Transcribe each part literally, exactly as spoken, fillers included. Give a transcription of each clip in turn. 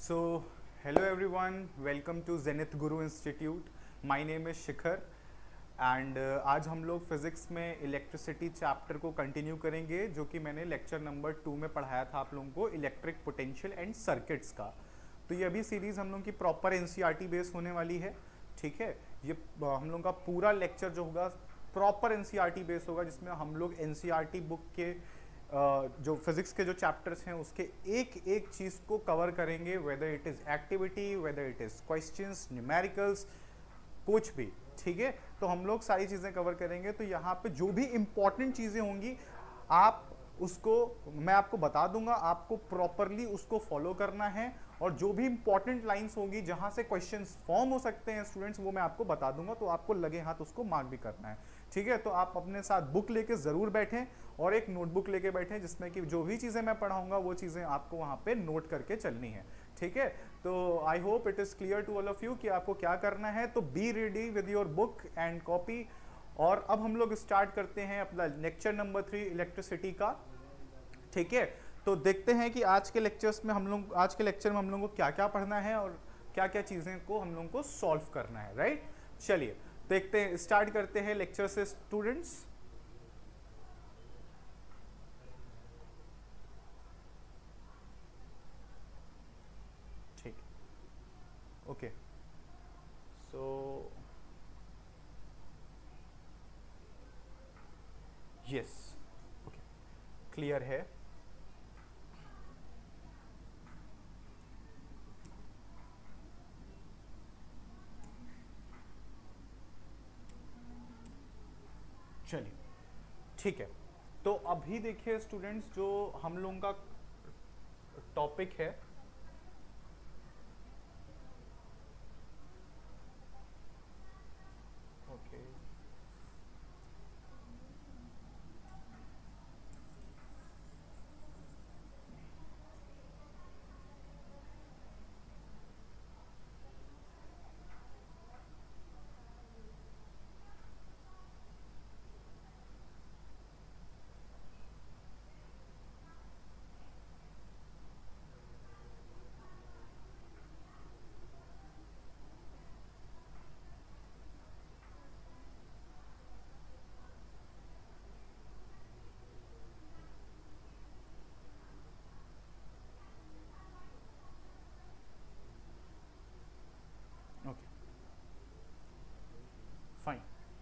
So, hello everyone, welcome to Zenith Guru Institute. My name is Shikhar and uh, आज हम लोग physics में electricity chapter को continue करेंगे जो कि मैंने लेक्चर नंबर टू में पढ़ाया था आप लोगों को इलेक्ट्रिक पोटेंशियल एंड सर्किट्स का। तो ये अभी सीरीज़ हम लोगों की प्रॉपर एनसीईआरटी बेस होने वाली है, ठीक है। ये uh, हम लोगों का पूरा लेक्चर जो होगा प्रॉपर एनसीईआरटी बेस होगा, जिसमें हम लोग एनसीईआरटी बुक के Uh, जो फिजिक्स के जो चैप्टर्स हैं उसके एक एक चीज़ को कवर करेंगे, whether it is activity, whether it is questions, numericals, कुछ भी, ठीक है। तो हम लोग सारी चीज़ें कवर करेंगे। तो यहाँ पे जो भी इंपॉर्टेंट चीज़ें होंगी आप उसको मैं आपको बता दूंगा, आपको प्रॉपरली उसको फॉलो करना है, और जो भी इंपॉर्टेंट लाइंस होंगी जहाँ से क्वेश्चंस फॉर्म हो सकते हैं स्टूडेंट्स, वो मैं आपको बता दूंगा, तो आपको लगे हाथ उसको मार्क भी करना है, ठीक है। तो आप अपने साथ बुक लेके ज़रूर बैठें और एक नोटबुक लेके बैठें जिसमें कि जो भी चीज़ें मैं पढ़ाऊंगा वो चीज़ें आपको वहाँ पे नोट करके चलनी है, ठीक है। तो I hope it is clear to all of you कि आपको क्या करना है। तो be ready with your book and copy. और अब हम लोग स्टार्ट करते हैं अपना लेक्चर नंबर थ्री इलेक्ट्रिसिटी का, ठीक है। तो देखते हैं कि आज के लेक्चर्स में हम लोग आज के लेक्चर में हम लोगों को क्या क्या पढ़ना है और क्या क्या चीज़ें को हम लोगों को सॉल्व करना है, राइट। चलिए देखते हैं, स्टार्ट करते हैं लेक्चर से स्टूडेंट्स। ठीक, okay, so yes, okay, clear है। चलिए ठीक है। तो अभी देखिए स्टूडेंट्स, जो हम लोगों का टॉपिक है ओके ओके फाइन।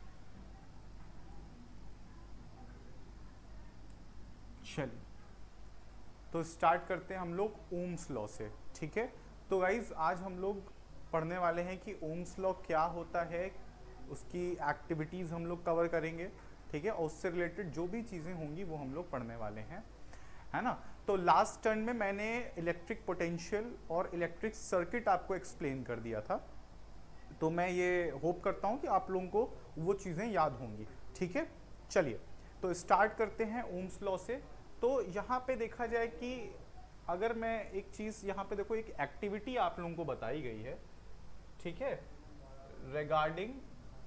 चलिए तो स्टार्ट करते हैं हम लोग ओम्स लॉ से, ठीक है। तो गाइज आज हम लोग पढ़ने वाले हैं कि ओम्स लॉ क्या होता है, उसकी एक्टिविटीज़ हम लोग कवर करेंगे, ठीक है। और उससे रिलेटेड जो भी चीज़ें होंगी वो हम लोग पढ़ने वाले हैं, है ना। तो लास्ट टर्न में मैंने इलेक्ट्रिक पोटेंशियल और इलेक्ट्रिक सर्किट आपको एक्सप्लेन कर दिया था, तो मैं ये होप करता हूँ कि आप लोगों को वो चीज़ें याद होंगी, ठीक है। चलिए तो स्टार्ट करते हैं ओम्स लॉ से। तो यहाँ पे देखा जाए कि अगर मैं एक चीज़ यहाँ पे देखो, एक एक्टिविटी आप लोगों को बताई गई है, ठीक है, रिगार्डिंग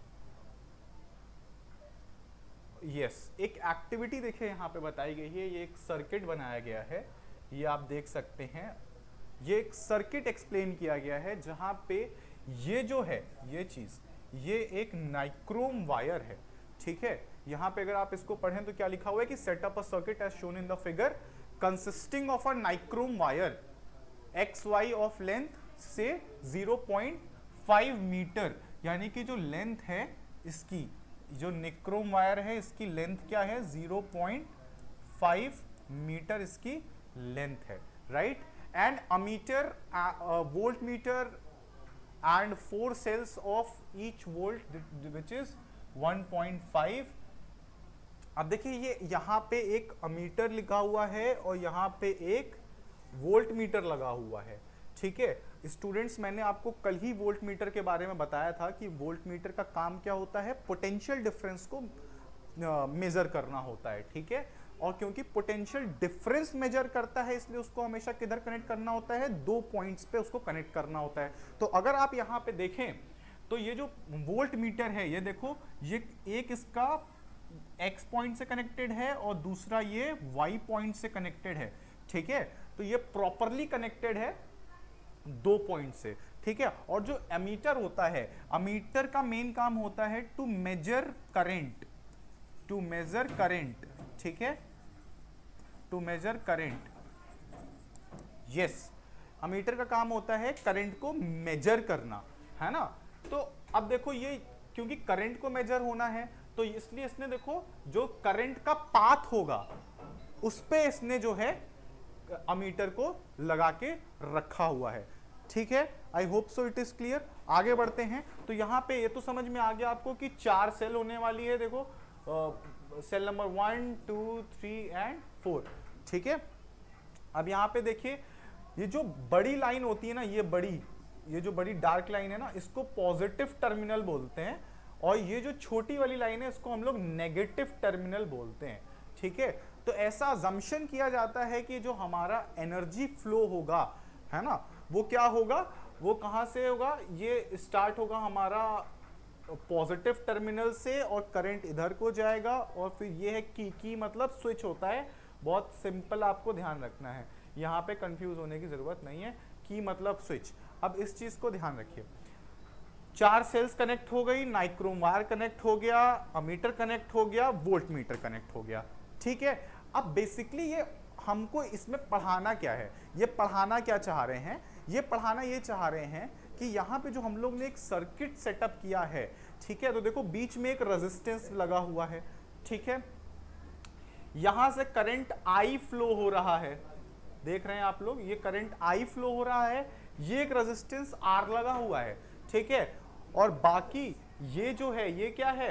यस yes, एक एक्टिविटी देखिए यहाँ पे बताई गई है। ये एक सर्किट बनाया गया है, ये आप देख सकते हैं। ये एक सर्किट एक्सप्लेन किया गया है जहाँ पे ये जो है ये चीज़, ये एक नाइक्रोम वायर है, ठीक है। यहाँ पे अगर आप इसको पढ़ें तो क्या लिखा हुआ है कि setup a circuit as shown in the figure consisting of a nichrome wire X Y of length से ज़ीरो पॉइंट फाइव मीटर, यानी कि जो लेंथ है इसकी, जो निक्रोम वायर है इसकी लेंथ क्या है, ज़ीरो पॉइंट फाइव मीटर इसकी लेंथ है, right. And ammeter, voltmeter and four cells of each volt which is one point five. अब देखिए ये यहाँ पे एक अमीटर लिखा हुआ है और यहाँ पे एक वोल्ट मीटर लगा हुआ है, ठीक है। स्टूडेंट्स मैंने आपको कल ही वोल्ट मीटर के बारे में बताया था कि वोल्ट मीटर का काम क्या होता है, पोटेंशियल डिफरेंस को मेजर करना होता है, ठीक है। और क्योंकि पोटेंशियल डिफरेंस मेजर करता है इसलिए उसको हमेशा किधर कनेक्ट करना होता है, दो पॉइंट्स पे उसको कनेक्ट करना होता है। तो अगर आप यहाँ पे देखें तो ये जो वोल्ट मीटर है, ये देखो, ये एक इसका एक्स पॉइंट से कनेक्टेड है और दूसरा ये वाई पॉइंट से कनेक्टेड है, ठीक है। तो ये प्रॉपरली कनेक्टेड है दो पॉइंट से, ठीक है। और जो एमीटर होता है, एमीटर का मेन काम होता है to measure current, to measure current, ठीक है, to measure current. Yes, ammeter का काम होता है करंट को मेजर करना, है ना। तो अब देखो ये क्योंकि करंट को मेजर होना है तो इसलिए इसने देखो जो करंट का पाथ होगा उस पे इसने जो है एमीटर को लगा के रखा हुआ है, ठीक है। I hope so it is clear. आगे बढ़ते हैं। तो यहां पे ये तो समझ में आ गया आपको कि चार सेल होने वाली है, देखो cell number one two three and four, ठीक है। अब यहां पे देखिए ये जो बड़ी लाइन होती है ना, ये बड़ी ये जो बड़ी डार्क लाइन है ना, इसको पॉजिटिव टर्मिनल बोलते हैं, और ये जो छोटी वाली लाइन है इसको हम लोग नेगेटिव टर्मिनल बोलते हैं, ठीक है। तो ऐसा अजम्पशन किया जाता है कि जो हमारा एनर्जी फ्लो होगा, है ना, वो क्या होगा, वो कहां से होगा, ये स्टार्ट होगा हमारा पॉजिटिव टर्मिनल से और करंट इधर को जाएगा, और फिर ये है की की मतलब स्विच होता है। बहुत सिंपल आपको ध्यान रखना है, यहाँ पे कंफ्यूज होने की जरूरत नहीं है, की मतलब स्विच। अब इस चीज को ध्यान रखिए, चार सेल्स कनेक्ट हो गई, नाइक्रोम वायर कनेक्ट हो गया, अमीटर कनेक्ट हो गया, वोल्ट मीटर कनेक्ट हो गया, ठीक है। अब बेसिकली ये हमको इसमें पढ़ाना क्या है, ये पढ़ाना क्या चाह रहे हैं, ये पढ़ाना ये चाह रहे हैं कि यहाँ पे जो हम लोग ने एक सर्किट सेटअप किया है, ठीक है। तो देखो बीच में एक रेजिस्टेंस लगा हुआ है, ठीक है, यहां से करंट आई फ्लो हो रहा है, देख रहे हैं आप लोग, ये करंट आई फ्लो हो रहा है, ये एक रेजिस्टेंस आर लगा हुआ है, ठीक है। और बाकी ये जो है ये क्या है,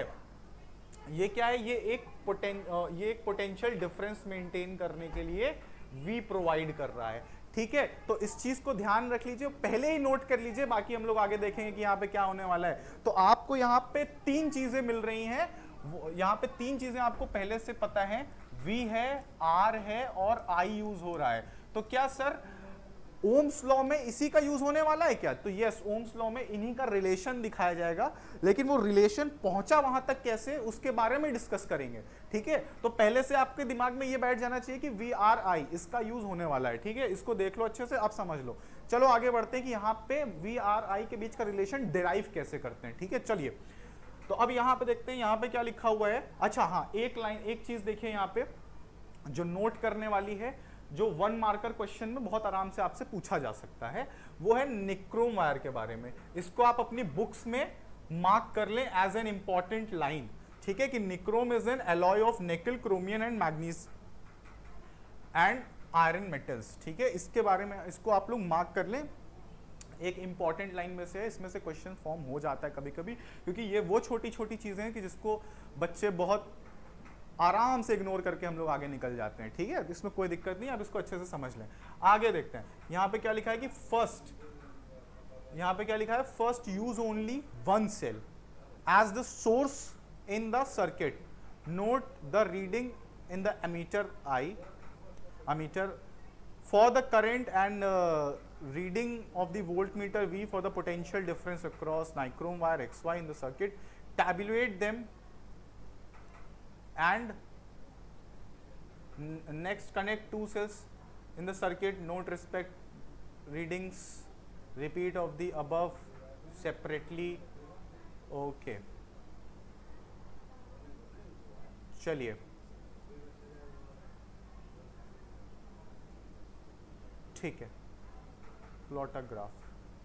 ये क्या है, ये एक पोटें ये एक पोटेंशियल डिफरेंस मेंटेन करने के लिए V प्रोवाइड कर रहा है, ठीक है। तो इस चीज को ध्यान रख लीजिए, पहले ही नोट कर लीजिए, बाकी हम लोग आगे देखेंगे कि यहाँ पे क्या होने वाला है। तो आपको यहाँ पे तीन चीजें मिल रही हैं, यहाँ पे तीन चीजें आपको पहले से पता है, V है, R है और I यूज हो रहा है। तो क्या सर ओम्स लॉ में इसी का यूज होने वाला है क्या, तो यस, ओम्स लॉ में इन्हीं का रिलेशन दिखाया जाएगा, लेकिन वो रिलेशन पहुंचा वहां तक कैसे उसके बारे में डिस्कस करेंगे, ठीक है। तो पहले से आपके दिमाग में ये बैठ जाना चाहिए कि वी आर आई इसका यूज होने वाला है, ठीक है। इसको देख लो अच्छे से, अब समझ लो। चलो आगे बढ़ते हैं कि यहाँ पे वी आर आई के बीच का रिलेशन डिराइव कैसे करते हैं, ठीक है। चलिए तो अब यहाँ पे देखते हैं यहाँ पे क्या लिखा हुआ है। अच्छा हाँ, एक लाइन एक चीज देखिए यहाँ पे जो नोट करने वाली है, जो वन मार्कर क्वेश्चन में बहुत आराम से आपसे पूछा जा सकता है, वो है निक्रोम वायर के बारे में। इसको आप अपनी बुक्स में मार्क कर लें एज एन इंपॉर्टेंट लाइन, ठीक है, कि nichrome is an alloy of nickel, chromium and manganese and iron metals, ठीक है। इसके बारे में इसको आप लोग मार्क कर लें, एक इंपॉर्टेंट लाइन में से है, इसमें से क्वेश्चन फॉर्म हो जाता है कभी कभी, क्योंकि ये वो छोटी छोटी चीजें हैं कि जिसको बच्चे बहुत आराम से इग्नोर करके हम लोग आगे निकल जाते हैं, ठीक है। इसमें कोई दिक्कत नहीं, आप इसको अच्छे से समझ लें। आगे देखते हैं, यहाँ पे क्या लिखा है कि फर्स्ट, यहाँ पे क्या लिखा है, first use only one cell as the source in the circuit, note the reading in the ammeter I, ammeter for the current and reading of the voltmeter V for the potential difference across nichrome wire X Y in the circuit, tabulate them and next connect two cells in the circuit, note respect readings, repeat of the above separately, okay। चलिए ठीक है, plot a graph.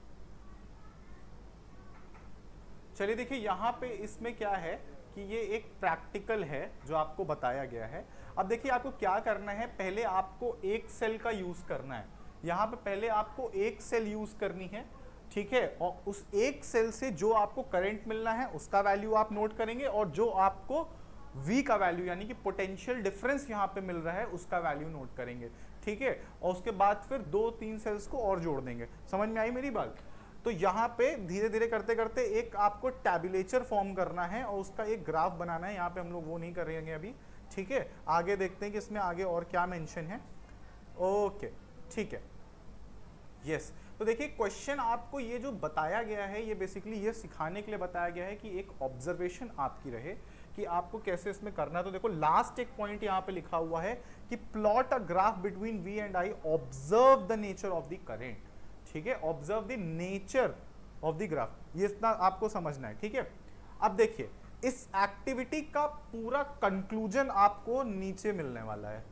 चलिए देखिए यहाँ पे इसमें क्या है कि ये एक प्रैक्टिकल है जो आपको बताया गया है। अब देखिए आपको क्या करना है, पहले आपको एक सेल का यूज करना है, यहाँ पे पहले आपको एक सेल यूज करनी है, ठीक है। और उस एक सेल से जो आपको करंट मिलना है उसका वैल्यू आप नोट करेंगे, और जो आपको V का वैल्यू यानी कि पोटेंशियल डिफरेंस यहाँ पे मिल रहा है उसका वैल्यू नोट करेंगे, ठीक है। और उसके बाद फिर दो तीन सेल्स को और जोड़ देंगे। समझ में आई मेरी बात? तो यहाँ पे धीरे धीरे करते करते एक आपको टैबुलेचर फॉर्म करना है और उसका एक ग्राफ बनाना है। यहाँ पे हम लोग वो नहीं करेंगे अभी, ठीक है। आगे देखते हैं कि इसमें आगे और क्या मेंशन है। ओके ठीक है, यस। तो देखिए क्वेश्चन आपको ये जो बताया गया है ये बेसिकली ये सिखाने के लिए बताया गया है कि एक ऑब्जर्वेशन आपकी रहे कि आपको कैसे इसमें करना है। तो देखो लास्ट एक पॉइंट यहाँ पे लिखा हुआ है कि plot a graph between V and I, observe the nature of the current, ठीक है, observe the nature of the graph, ये इतना आपको समझना है, ठीक है। अब देखिए इस एक्टिविटी का पूरा कंक्लूजन आपको नीचे मिलने वाला है।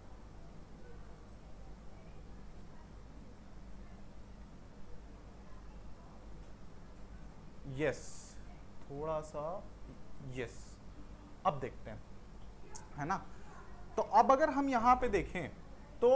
यस, थोड़ा सा यस, अब देखते हैं, है ना। तो अब अगर हम यहां पे देखें तो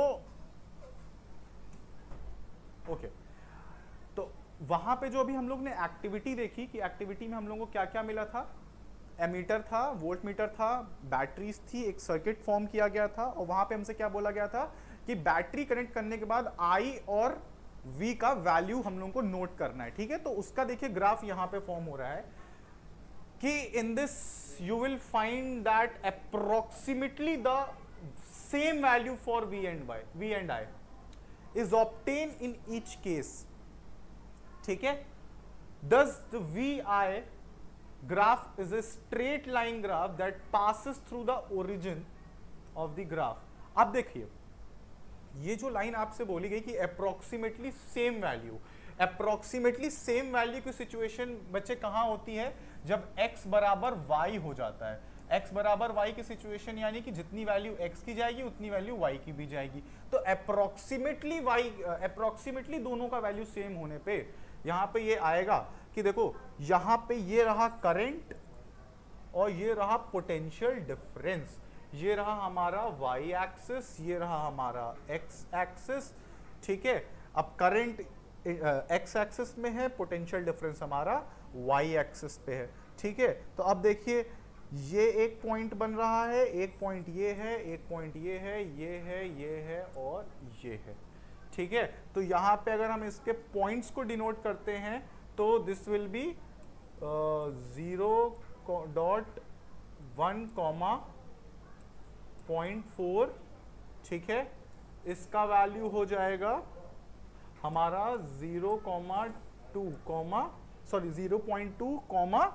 ओके, तो वहां पे जो अभी हम लोग ने एक्टिविटी देखी कि एक्टिविटी में हम लोगों को क्या क्या मिला था, एमीटर था, वोल्ट मीटर था, बैटरीज थी, एक सर्किट फॉर्म किया गया था, और वहां पे हमसे क्या बोला गया था कि बैटरी कनेक्ट करने के बाद आई और वी का वैल्यू हम लोगों को नोट करना है, ठीक है। तो उसका देखिए ग्राफ यहां पे फॉर्म हो रहा है कि in this you will find that approximately the same value for V and Y V and I is obtain in each case, ठीक है। Thus the V I graph is a straight line graph that passes through the origin of the graph. अब देखिए ये जो line आपसे बोली गई कि approximately same value, approximately same value की सिचुएशन बच्चे कहां होती है, जब x बराबर y हो जाता है। x बराबर y की सिचुएशन यानी कि जितनी वैल्यू x की जाएगी उतनी वैल्यू y की भी जाएगी। तो अप्रोक्सीमेटली y अप्रोक्सीमेटली दोनों का वैल्यू सेम होने पे यहां पे ये आएगा कि देखो यहां पे ये रहा करंट और ये रहा पोटेंशियल डिफरेंस, ये रहा हमारा y एक्सिस, ये रहा हमारा x एक्सिस, ठीक है। अब करंट x एक्सिस में है, पोटेंशियल डिफरेंस हमारा y एक्सिस पे है, ठीक है। तो अब देखिए ये एक पॉइंट बन रहा है, एक पॉइंट ये है, एक पॉइंट ये है, ये है, ये है और ये है, ठीक है। तो यहाँ पे अगर हम इसके पॉइंट्स को डिनोट करते हैं तो this will be zero dot one comma point four, ठीक है। इसका वैल्यू हो जाएगा हमारा zero comma two comma sorry zero point two comma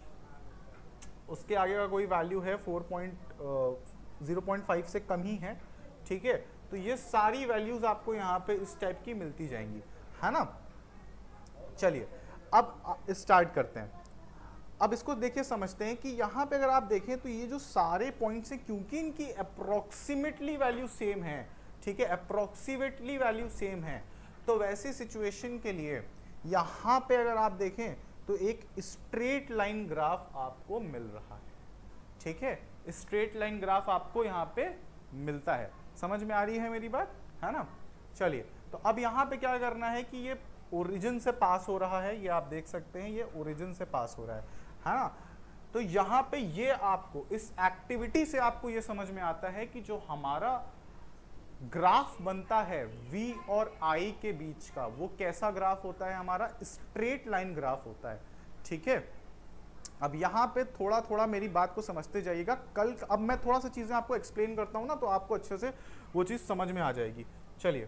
उसके आगे का कोई वैल्यू है four point zero point five से कम ही है, ठीक है। तो ये सारी वैल्यूज आपको यहाँ पे इस टाइप की मिलती जाएंगी, है ना। चलिए अब स्टार्ट करते हैं। अब इसको देखिए समझते हैं कि यहाँ पे अगर आप देखें तो ये जो सारे पॉइंट्स हैं क्योंकि इनकी अप्रोक्सीमेटली वैल्यू सेम है, ठीक है, अप्रोक्सीमेटली वैल्यू सेम है, तो वैसी सिचुएशन के लिए यहाँ पे अगर आप देखें तो एक स्ट्रेट लाइन ग्राफ आपको मिल रहा है, ठीक है। स्ट्रेट लाइन ग्राफ आपको यहाँ पे मिलता है, समझ में आ रही है मेरी बात, है ना। चलिए तो अब यहाँ पे क्या करना है कि ये ओरिजिन से पास हो रहा है, ये आप देख सकते हैं ये ओरिजिन से पास हो रहा है, है ना। तो यहाँ पे ये आपको इस एक्टिविटी से आपको ये समझ में आता है कि जो हमारा ग्राफ बनता है V और I के बीच का वो कैसा ग्राफ होता है, हमारा स्ट्रेट लाइन ग्राफ होता है, ठीक है। अब यहाँ पे थोड़ा थोड़ा मेरी बात को समझते जाइएगा, कल अब मैं थोड़ा सा चीजें आपको एक्सप्लेन करता हूँ ना तो आपको अच्छे से वो चीज समझ में आ जाएगी। चलिए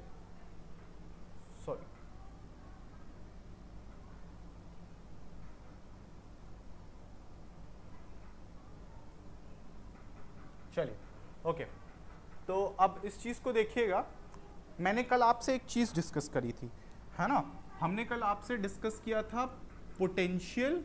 सॉरी चलिए ओके, तो अब इस चीज को देखिएगा, मैंने कल आपसे एक चीज डिस्कस करी थी, है ना। हमने कल आपसे डिस्कस किया था पोटेंशियल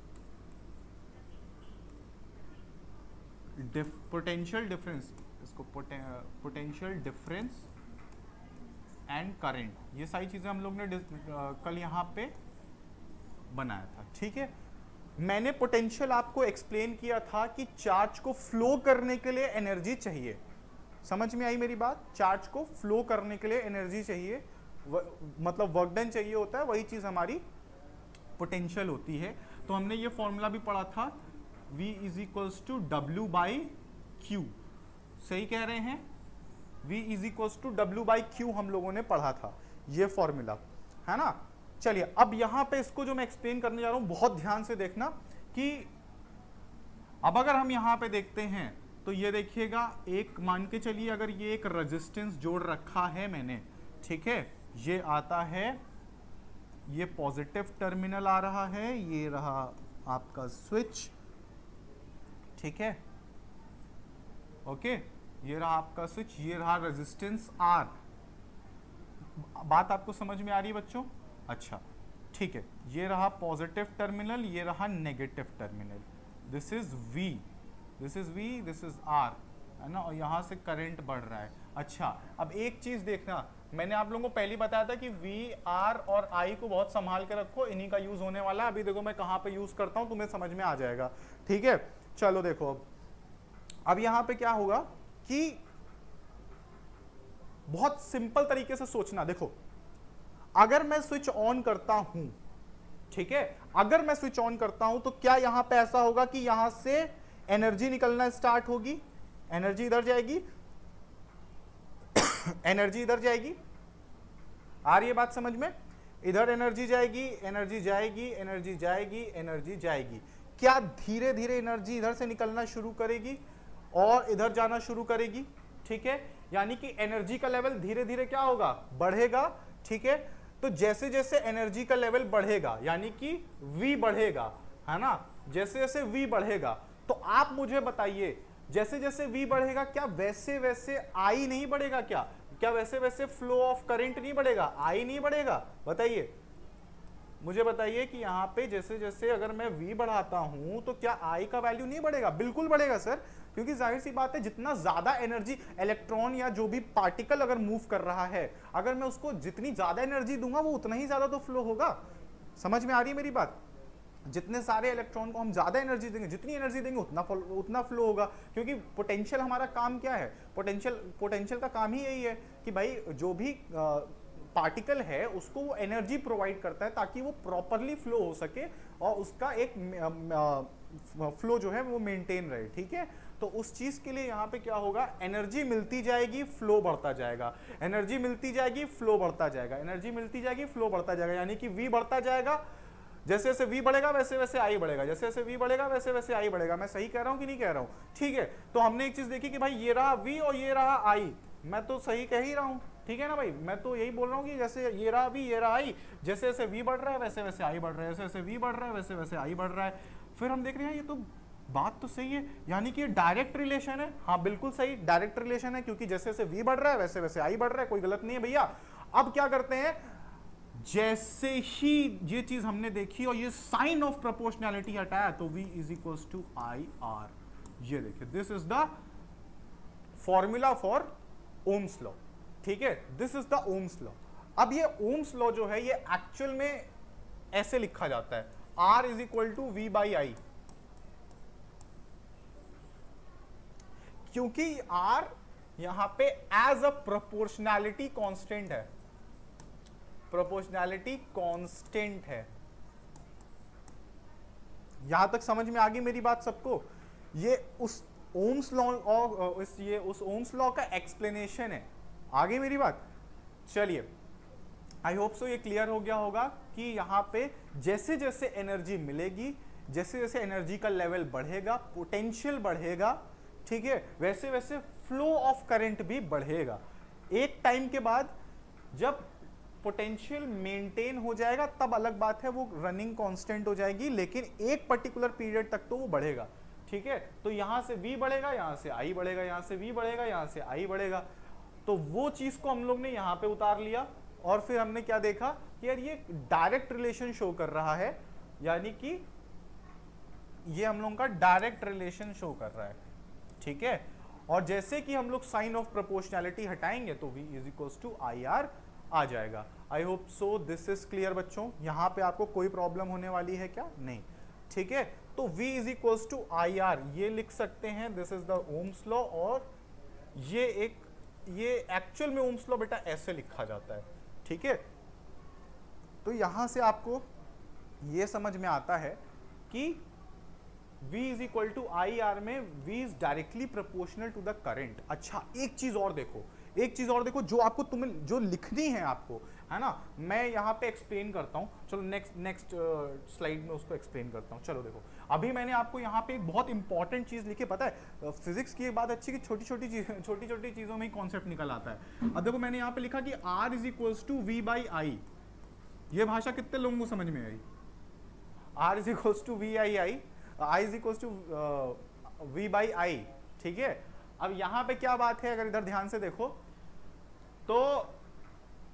पोटेंशियल डिफरेंस, इसको पोटेंशियल डिफरेंस एंड करंट, ये सारी चीजें हम लोग ने कल यहाँ पे बनाया था, ठीक है। मैंने पोटेंशियल आपको एक्सप्लेन किया था कि चार्ज को फ्लो करने के लिए एनर्जी चाहिए, समझ में आई मेरी बात। चार्ज को फ्लो करने के लिए एनर्जी चाहिए, व, मतलब वर्क डन चाहिए होता है, वही चीज हमारी पोटेंशियल होती है। तो हमने ये फॉर्मूला भी पढ़ा था, V is equals to W by Q, सही कह रहे हैं, V is equals to W by Q हम लोगों ने पढ़ा था ये फॉर्मूला, है ना। चलिए अब यहां पे इसको जो मैं एक्सप्लेन करने जा रहा हूं बहुत ध्यान से देखना कि अब अगर हम यहां पे देखते हैं तो ये देखिएगा, एक मान के चलिए अगर ये एक रेजिस्टेंस जोड़ रखा है मैंने, ठीक है, ये आता है, ये पॉजिटिव टर्मिनल आ रहा है, ये रहा आपका स्विच, ठीक है, ओके, ये रहा आपका स्विच, ये रहा रेजिस्टेंस R। बात आपको समझ में आ रही है बच्चों, अच्छा ठीक है, ये रहा पॉजिटिव टर्मिनल, ये रहा negative terminal, this is V, this is V, this is R, है ना, और यहाँ से करंट बढ़ रहा है। अच्छा अब एक चीज देखना, मैंने आप लोगों को पहले बताया था कि V, R और I को बहुत संभाल के रखो, इन्हीं का यूज होने वाला है। अभी देखो मैं कहाँ पे यूज करता हूँ, तुम्हें समझ में आ जाएगा। ठीक है, चलो देखो अब अब यहाँ पे क्या होगा कि बहुत सिंपल तरीके से सोचना। देखो अगर मैं स्विच ऑन करता हूं, ठीक है, अगर मैं स्विच ऑन करता हूं तो क्या यहां पे ऐसा होगा कि यहां से एनर्जी निकलना स्टार्ट होगी, एनर्जी इधर जाएगी एनर्जी इधर जाएगी, आ रही है बात समझ में? इधर एनर्जी जाएगी, एनर्जी जाएगी, एनर्जी जाएगी, एनर्जी जाएगी। क्या धीरे धीरे एनर्जी इधर से निकलना शुरू करेगी और इधर जाना शुरू करेगी? ठीक है, यानी कि एनर्जी का लेवल धीरे धीरे क्या होगा, बढ़ेगा। ठीक है, तो जैसे जैसे एनर्जी का लेवल बढ़ेगा यानी कि V बढ़ेगा, है ना, जैसे जैसे V बढ़ेगा तो आप मुझे बताइए जैसे जैसे V बढ़ेगा क्या वैसे वैसे I नहीं बढ़ेगा? क्या क्या वैसे वैसे फ्लो ऑफ करंट नहीं बढ़ेगा, I नहीं बढ़ेगा? बताइए मुझे, बताइए कि यहाँ पे जैसे जैसे अगर मैं V बढ़ाता हूं तो क्या I का वैल्यू नहीं बढ़ेगा? बिल्कुल बढ़ेगा सर, क्योंकि जाहिर सी बात है जितना ज्यादा एनर्जी इलेक्ट्रॉन या जो भी पार्टिकल अगर मूव कर रहा है, अगर मैं उसको जितनी ज्यादा एनर्जी दूंगा वो उतना ही ज्यादा तो फ्लो होगा। समझ में आ रही है मेरी बात? जितने सारे इलेक्ट्रॉन को हम ज्यादा एनर्जी देंगे, जितनी एनर्जी देंगे उतना उतना फ्लो होगा, क्योंकि पोटेंशियल हमारा काम क्या है? पोटेंशियल पोटेंशियल का काम ही यही है कि भाई जो भी पार्टिकल है उसको वो एनर्जी प्रोवाइड करता है ताकि वो प्रॉपरली फ्लो हो सके और उसका एक फ्लो जो है वो मेंटेन रहे। ठीक है, तो उस चीज के लिए यहाँ पे क्या होगा, एनर्जी मिलती जाएगी, फ्लो बढ़ता जाएगा, एनर्जी मिलती जाएगी, फ्लो बढ़ता जाएगा, एनर्जी मिलती जाएगी, फ्लो बढ़ता जाएगा, यानी कि V बढ़ता जाएगा, जैसे जैसे V बढ़ेगा वैसे वैसे I बढ़ेगा, जैसे जैसे V बढ़ेगा वैसे वैसे I बढ़ेगा। मैं सही कह रहा हूँ कि नहीं कह रहा हूँ? ठीक है, तो हमने एक चीज देखी कि भाई ये रहा V और ये रहा I, मैं तो सही कह ही रहा हूँ, ठीक है ना भाई, मैं तो यही बोल रहा हूँ कि जैसे ये रहा V, ये रहा I, जैसे जैसे V बढ़ रहा है वैसे वैसे I बढ़ रहा है, जैसे जैसे V बढ़ रहा है वैसे वैसे I बढ़ रहा है। फिर हम देख रहे हैं ये तो बात तो सही है, यानी कि ये डायरेक्ट रिलेशन है। हाँ बिल्कुल सही, डायरेक्ट रिलेशन है, क्योंकि जैसे जैसे V बढ़ रहा है वैसे वैसे I बढ़ रहा है, कोई गलत नहीं है भैया। अब क्या करते हैं, जैसे ही ये चीज हमने देखी और ये साइन ऑफ प्रोपोर्शनैलिटी हटाया तो V is equals to I R. ये देखिए, this is the formula for Ohm's law. ठीक है, this is the Ohm's law. अब ये ओम्स लॉ जो है ये एक्चुअल में ऐसे लिखा जाता है, R is equal to V by I, क्योंकि R यहां पे एज अ प्रोपोर्शनैलिटी कांस्टेंट है, प्रोपोर्शनैलिटी कांस्टेंट है। यहां तक समझ में आ गई मेरी बात सबको? ये उस ओम्स लॉ और इस ये उस ओम्स लॉ का एक्सप्लेनेशन है। आ गई मेरी बात? चलिए, आई होप सो ये क्लियर हो गया होगा कि यहाँ पे जैसे जैसे एनर्जी मिलेगी, जैसे जैसे एनर्जी का लेवल बढ़ेगा, पोटेंशियल बढ़ेगा, ठीक है, वैसे वैसे फ्लो ऑफ करंट भी बढ़ेगा। एक टाइम के बाद जब पोटेंशियल मेंटेन हो जाएगा तब अलग बात है, वो रनिंग कांस्टेंट हो जाएगी, लेकिन एक पर्टिकुलर पीरियड तक तो वो बढ़ेगा। ठीक है, तो यहां से V बढ़ेगा, यहां से I बढ़ेगा, यहां से V बढ़ेगा, यहां से I बढ़ेगा। तो वो चीज को हम लोग ने यहां पे उतार लिया और फिर हमने क्या देखा कि यार ये डायरेक्ट रिलेशन शो कर रहा है, यानी कि ये हम लोगों का डायरेक्ट रिलेशन शो कर रहा है। ठीक है, और जैसे कि हम लोग साइन ऑफ प्रोपोर्शनैलिटी हटाएंगे तो V is equals to I R आ जाएगा। I hope so this is clear बच्चों। यहां पे आपको कोई प्रॉब्लम होने वाली है क्या? नहीं। ठीक है, तो V is equals to I R ये लिख सकते हैं, this is the Ohm's law. और ये एक ये एक्चुअल में ओम्स लॉ बेटा ऐसे लिखा जाता है। ठीक है, तो यहां से आपको ये समझ में आता है कि V is equal to I R में V is directly proportional to the current. अच्छा, एक चीज और देखो, एक चीज और देखो जो आपको तुम्हें जो लिखनी है आपको, है ना, मैं यहाँ पे एक्सप्लेन करता हूँ। चलो नेक्स्ट नेक्स्ट स्लाइड में उसको एक्सप्लेन करता हूँ। चलो देखो, अभी मैंने आपको यहाँ पे एक बहुत इंपॉर्टेंट चीज लिखी, पता है फिजिक्स की एक बात अच्छी कि छोटी छोटी चीज छोटी छोटी चीजों में ही कॉन्सेप्ट निकल आता है। अब देखो मैंने यहाँ पे लिखा कि R is equals to V by I. ये भाषा कितने लोगों को समझ में आई? R is equals to V I I, I is equals to V by I. ठीक है, अब यहाँ पे क्या बात है, अगर इधर ध्यान से देखो तो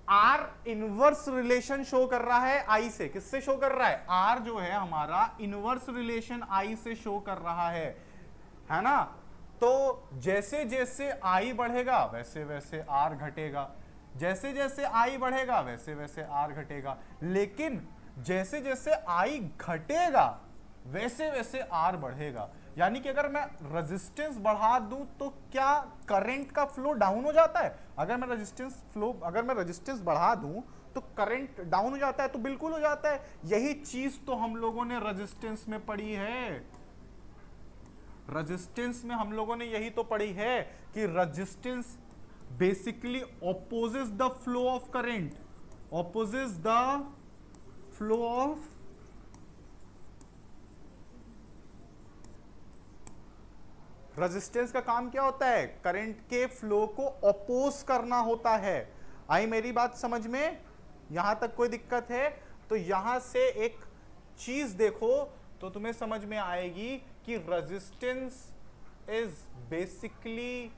आर इनवर्स रिलेशन शो कर रहा है आई से। किससे शो कर रहा है? आर जो है हमारा इनवर्स रिलेशन आई से शो कर रहा है, है ना। तो जैसे जैसे आई बढ़ेगा वैसे वैसे आर घटेगा, जैसे जैसे आई बढ़ेगा वैसे वैसे आर घटेगा, लेकिन जैसे जैसे आई घटेगा वैसे वैसे आर बढ़ेगा। यानी कि अगर मैं रेजिस्टेंस बढ़ा दूं तो क्या करंट का फ्लो डाउन हो जाता है? अगर मैं रेजिस्टेंस फ्लो अगर मैं रेजिस्टेंस बढ़ा दूं तो करंट डाउन हो जाता है? तो बिल्कुल हो जाता है। यही चीज तो हम लोगों ने रेजिस्टेंस में पढ़ी है। रेजिस्टेंस में हम लोगों ने यही तो पढ़ी है कि resistance basically opposes the flow of current, opposes the flow of resistance का काम क्या होता है? करंट के फ्लो को अपोज करना होता है। आई मेरी बात समझ में? यहां तक कोई दिक्कत है? तो यहां से एक चीज देखो तो तुम्हें समझ में आएगी कि resistance is basically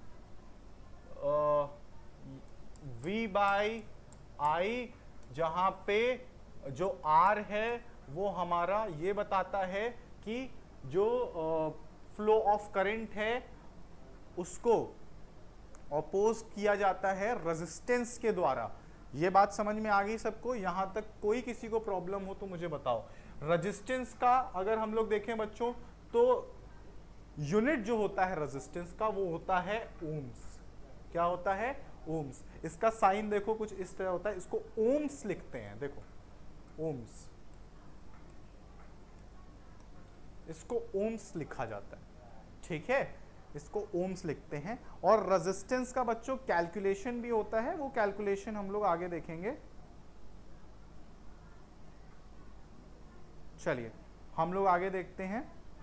V by I, जहां पे जो आर है वो हमारा ये बताता है कि जो फ्लो ऑफ करंट है उसको अपोज किया जाता है रेजिस्टेंस के द्वारा। ये बात समझ में आ गई सबको? यहां तक कोई किसी को प्रॉब्लम हो तो मुझे बताओ। रेजिस्टेंस का अगर हम लोग देखें बच्चों तो यूनिट जो होता है रेजिस्टेंस का वो होता है ओम्स। क्या होता है? ओम्स। इसका साइन देखो कुछ इस तरह होता है, इसको ओम्स लिखते हैं। देखो ओम्स, इसको ओम्स लिखा जाता है, ठीक है, इसको ओम्स लिखते हैं। और रेजिस्टेंस का बच्चों कैलकुलेशन भी होता है, वो कैलकुलेशन हम लोग आगे देखेंगे। चलिए हम लोग आगे देखते हैं।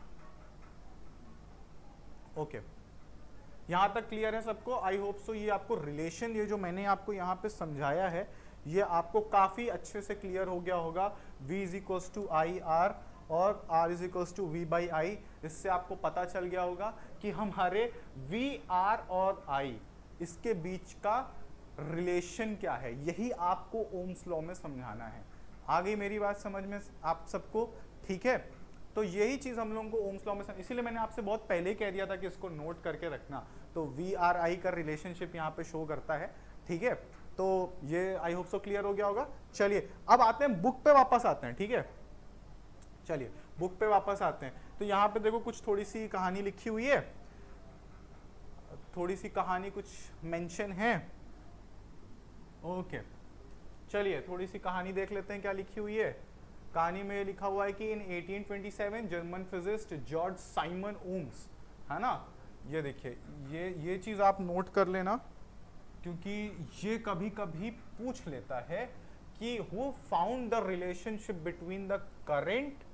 ओके, यहां तक क्लियर है सबको? I hope so. ये आपको रिलेशन, ये जो मैंने आपको यहां पे समझाया है, ये आपको काफी अच्छे से क्लियर हो गया होगा। V is equals to I R और R is equals to V by I. इससे आपको पता चल गया होगा कि हमारे V, R और I इसके बीच का रिलेशन क्या है। यही आपको ओम्स लॉ में समझाना है। आ गई मेरी बात समझ में आप सबको? ठीक है, तो यही चीज हम लोगों को ओम्स लॉ में समझ, इसीलिए मैंने आपसे बहुत पहले ही कह दिया था कि इसको नोट करके रखना। तो वी आर आई का रिलेशनशिप यहाँ पे शो करता है, ठीक है। तो ये आई होप सो क्लियर हो गया होगा। चलिए अब आते हैं बुक पे वापस आते हैं, ठीक है। चलिए बुक पे वापस आते हैं। तो यहाँ पे देखो कुछ थोड़ी सी कहानी लिखी हुई है, थोड़ी सी कहानी कुछ मेंशन है। ओके चलिए थोड़ी सी कहानी देख लेते हैं क्या लिखी हुई है। कहानी में लिखा हुआ है कि in eighteen twenty seven German physicist George Simon Ohm's, है ना। ये देखिए, ये ये चीज आप नोट कर लेना क्योंकि ये कभी कभी पूछ लेता है कि who found the relationship between the current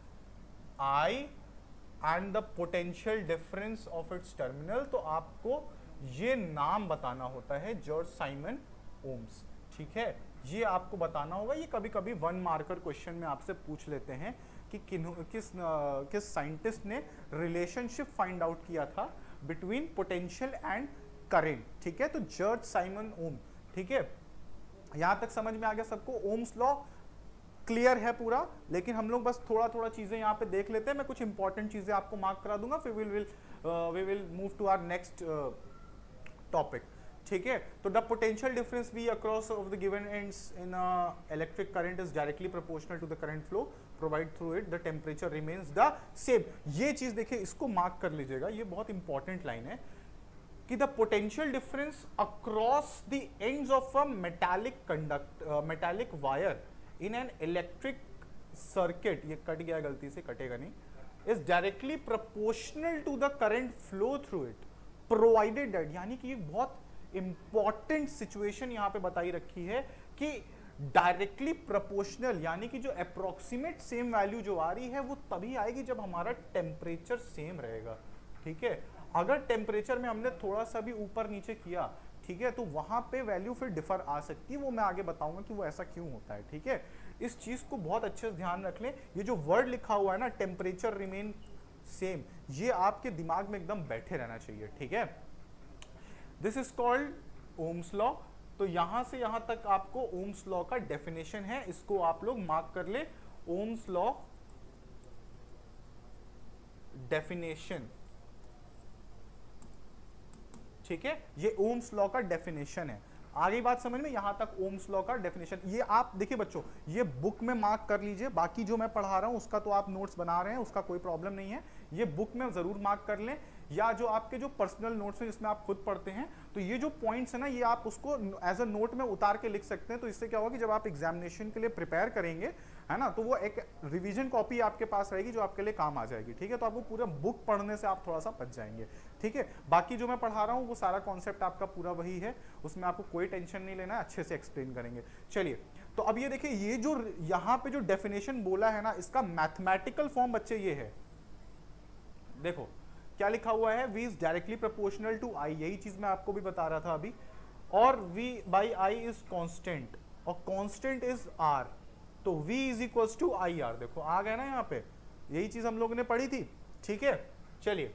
I and the potential difference of its terminal. तो आपको ये नाम बताना होता है, जॉर्ज साइमन ओम्स, ठीक है। ये आपको बताना होगा। ये कभी कभी वन मार्कर क्वेश्चन में आपसे पूछ लेते हैं कि किन किस किस साइंटिस्ट ने रिलेशनशिप फाइंड आउट किया था बिटवीन पोटेंशियल एंड करंट, ठीक है। तो जॉर्ज साइमन ओम, ठीक है। यहां तक समझ में आ गया सबको? ओम्स लॉ क्लियर है पूरा, लेकिन हम लोग बस थोड़ा थोड़ा चीजें यहाँ पे देख लेते हैं। मैं कुछ इंपॉर्टेंट चीजें आपको मार्क करा दूंगा, फिर will will we will move to our next topic, ठीक है। तो the potential difference V across of the given ends in electric current is directly proportional to the current flow provide through it, the temperature remains the same. ये चीज देखिए, इसको mark कर लीजिएगा, ये बहुत इंपॉर्टेंट लाइन है कि the potential difference across the ends of a metallic conduct metallic wire in an electric circuit, ये कट गया गलती से, कटेगा नहीं, is directly proportional to the current flow through it provided that. यानी कि ये बहुत इंपॉर्टेंट सिचुएशन यहां पे बताई रखी है कि डायरेक्टली प्रोपोर्शनल, यानी कि जो अप्रोक्सीमेट सेम वैल्यू जो आ रही है वो तभी आएगी जब हमारा टेम्परेचर सेम रहेगा, ठीक है। अगर टेम्परेचर में हमने थोड़ा सा भी ऊपर नीचे किया, ठीक है, तो वहां पे वैल्यू फिर डिफर आ सकती है। वो मैं आगे बताऊंगा कि वो ऐसा क्यों होता है, ठीक है। इस चीज को बहुत अच्छे से ध्यान रख लें। ये जो वर्ड लिखा हुआ है ना, टेम्परेचर रिमेन सेम, ये आपके दिमाग में एकदम बैठे रहना चाहिए, ठीक है। This is called Ohm's law. तो यहां से यहां तक आपको ओम्स लॉ का डेफिनेशन है, इसको आप लोग मार्क कर ले, ओम्स लॉ डेफिनेशन, ठीक है, ये ओम्स लॉ का डेफिनेशन है। आगे बात समझ में, यहां तक ओम्स लॉ का डेफिनेशन। ये आप देखिए बच्चों, ये बुक में मार्क कर लीजिए, बाकी जो मैं पढ़ा रहा हूं उसका तो आप नोट्स बना रहे हैं, उसका कोई प्रॉब्लम नहीं है, ये बुक में जरूर मार्क कर लें, या जो आपके जो पर्सनल नोट्स हैं जिसमें आप खुद पढ़ते हैं, तो ये जो पॉइंट्स है ना, ये आप उसको एज अ नोट में उतार के लिख सकते हैं। तो इससे क्या होगा कि जब आप एग्जामिनेशन के लिए प्रिपेयर करेंगे, है ना, तो वो एक रिवीजन कॉपी आपके पास रहेगी जो आपके लिए काम आ जाएगी, ठीक है। तो आपको पूरा बुक पढ़ने से आप थोड़ा सा बच जाएंगे, ठीक है। बाकी जो मैं पढ़ा रहा हूँ वो सारा कॉन्सेप्ट आपका पूरा वही है, उसमें आपको कोई टेंशन नहीं लेना है, अच्छे से एक्सप्लेन करेंगे। चलिए, तो अब ये देखिए, ये जो यहाँ पे जो डेफिनेशन बोला है ना, इसका मैथमेटिकल फॉर्म बच्चे ये है, देखो क्या लिखा हुआ है, v is directly proportional to i, यही चीज मैं आपको भी बता रहा था अभी, और v by I is constant, और कांस्टेंट इज r, तो v is equal to I R. देखो आ गया ना यहाँ पे, यही चीज हम लोगों ने पढ़ी थी, ठीक है। चलिए,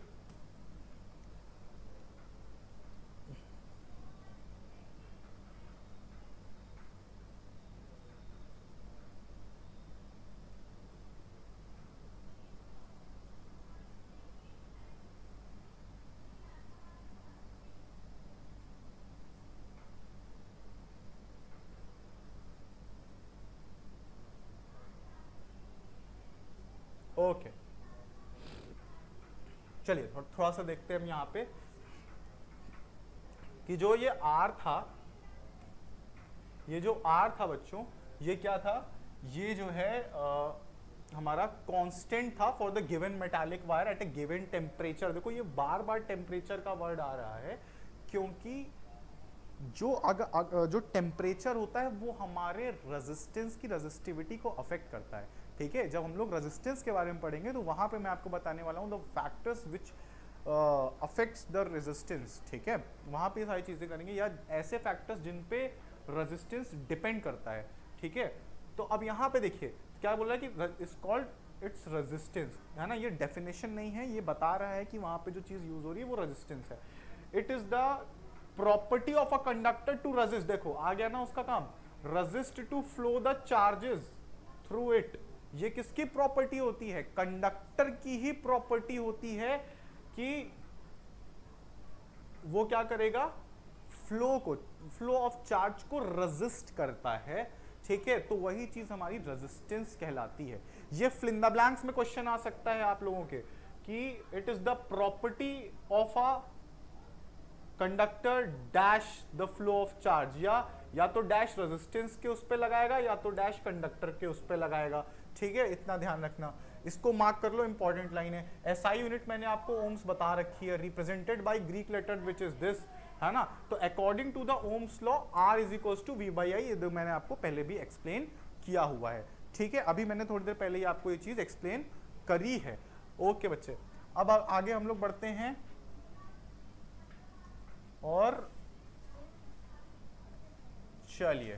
ओके okay. चलिए थोड़ा सा देखते हैं हम यहाँ पे कि जो ये R था, ये जो R था बच्चों, ये क्या था, ये जो है आ, हमारा कांस्टेंट था for the given metallic wire at a given temperature. देखो ये बार बार टेम्परेचर का वर्ड आ रहा है, क्योंकि जो अगर अग, जो टेम्परेचर होता है वो हमारे रेजिस्टेंस की रेजिस्टिविटी को अफेक्ट करता है, ठीक है। जब हम लोग रेजिस्टेंस के बारे में पढ़ेंगे तो वहां पे मैं आपको बताने वाला हूँ the factors which affects the resistance, ठीक है। वहां पे सारी चीजें करेंगे, या ऐसे फैक्टर्स जिन पे रेजिस्टेंस डिपेंड करता है, ठीक है। तो अब यहाँ पे देखिए क्या बोल रहा है कि इट्स कॉल्ड इट्स रेजिस्टेंस, है ना, ये डेफिनेशन नहीं है, ये बता रहा है कि वहां पे जो चीज यूज हो रही है वो रेजिस्टेंस है। It is the property of a conductor to resist, देखो आ गया ना उसका काम, resist to flow the charges through it. ये किसकी प्रॉपर्टी होती है, कंडक्टर की ही प्रॉपर्टी होती है कि वो क्या करेगा, फ्लो को, फ्लो ऑफ चार्ज को रेजिस्ट करता है, ठीक है। तो वही चीज हमारी रेजिस्टेंस कहलाती है। ये फिल इन द ब्लैंक्स में क्वेश्चन आ सकता है आप लोगों के कि it is the property of a conductor dash the flow of charge, या या तो डैश रेजिस्टेंस के उस पे लगाएगा या तो डैश कंडक्टर के उस पे लगाएगा, ठीक है। इतना ध्यान रखना, इसको मार्क कर लो, इंपॉर्टेंट लाइन है। एसआई यूनिट मैंने आपको ओम्स बता रखी है, represented by Greek letter which is this, है ना। तो according to the Ohm's law R is equals to V by I, ये तो मैंने आपको पहले भी एक्सप्लेन किया हुआ है, ठीक है। अभी मैंने थोड़ी देर पहले ही आपको ये चीज एक्सप्लेन करी है। ओके बच्चे, अब आगे हम लोग बढ़ते हैं, और चलिए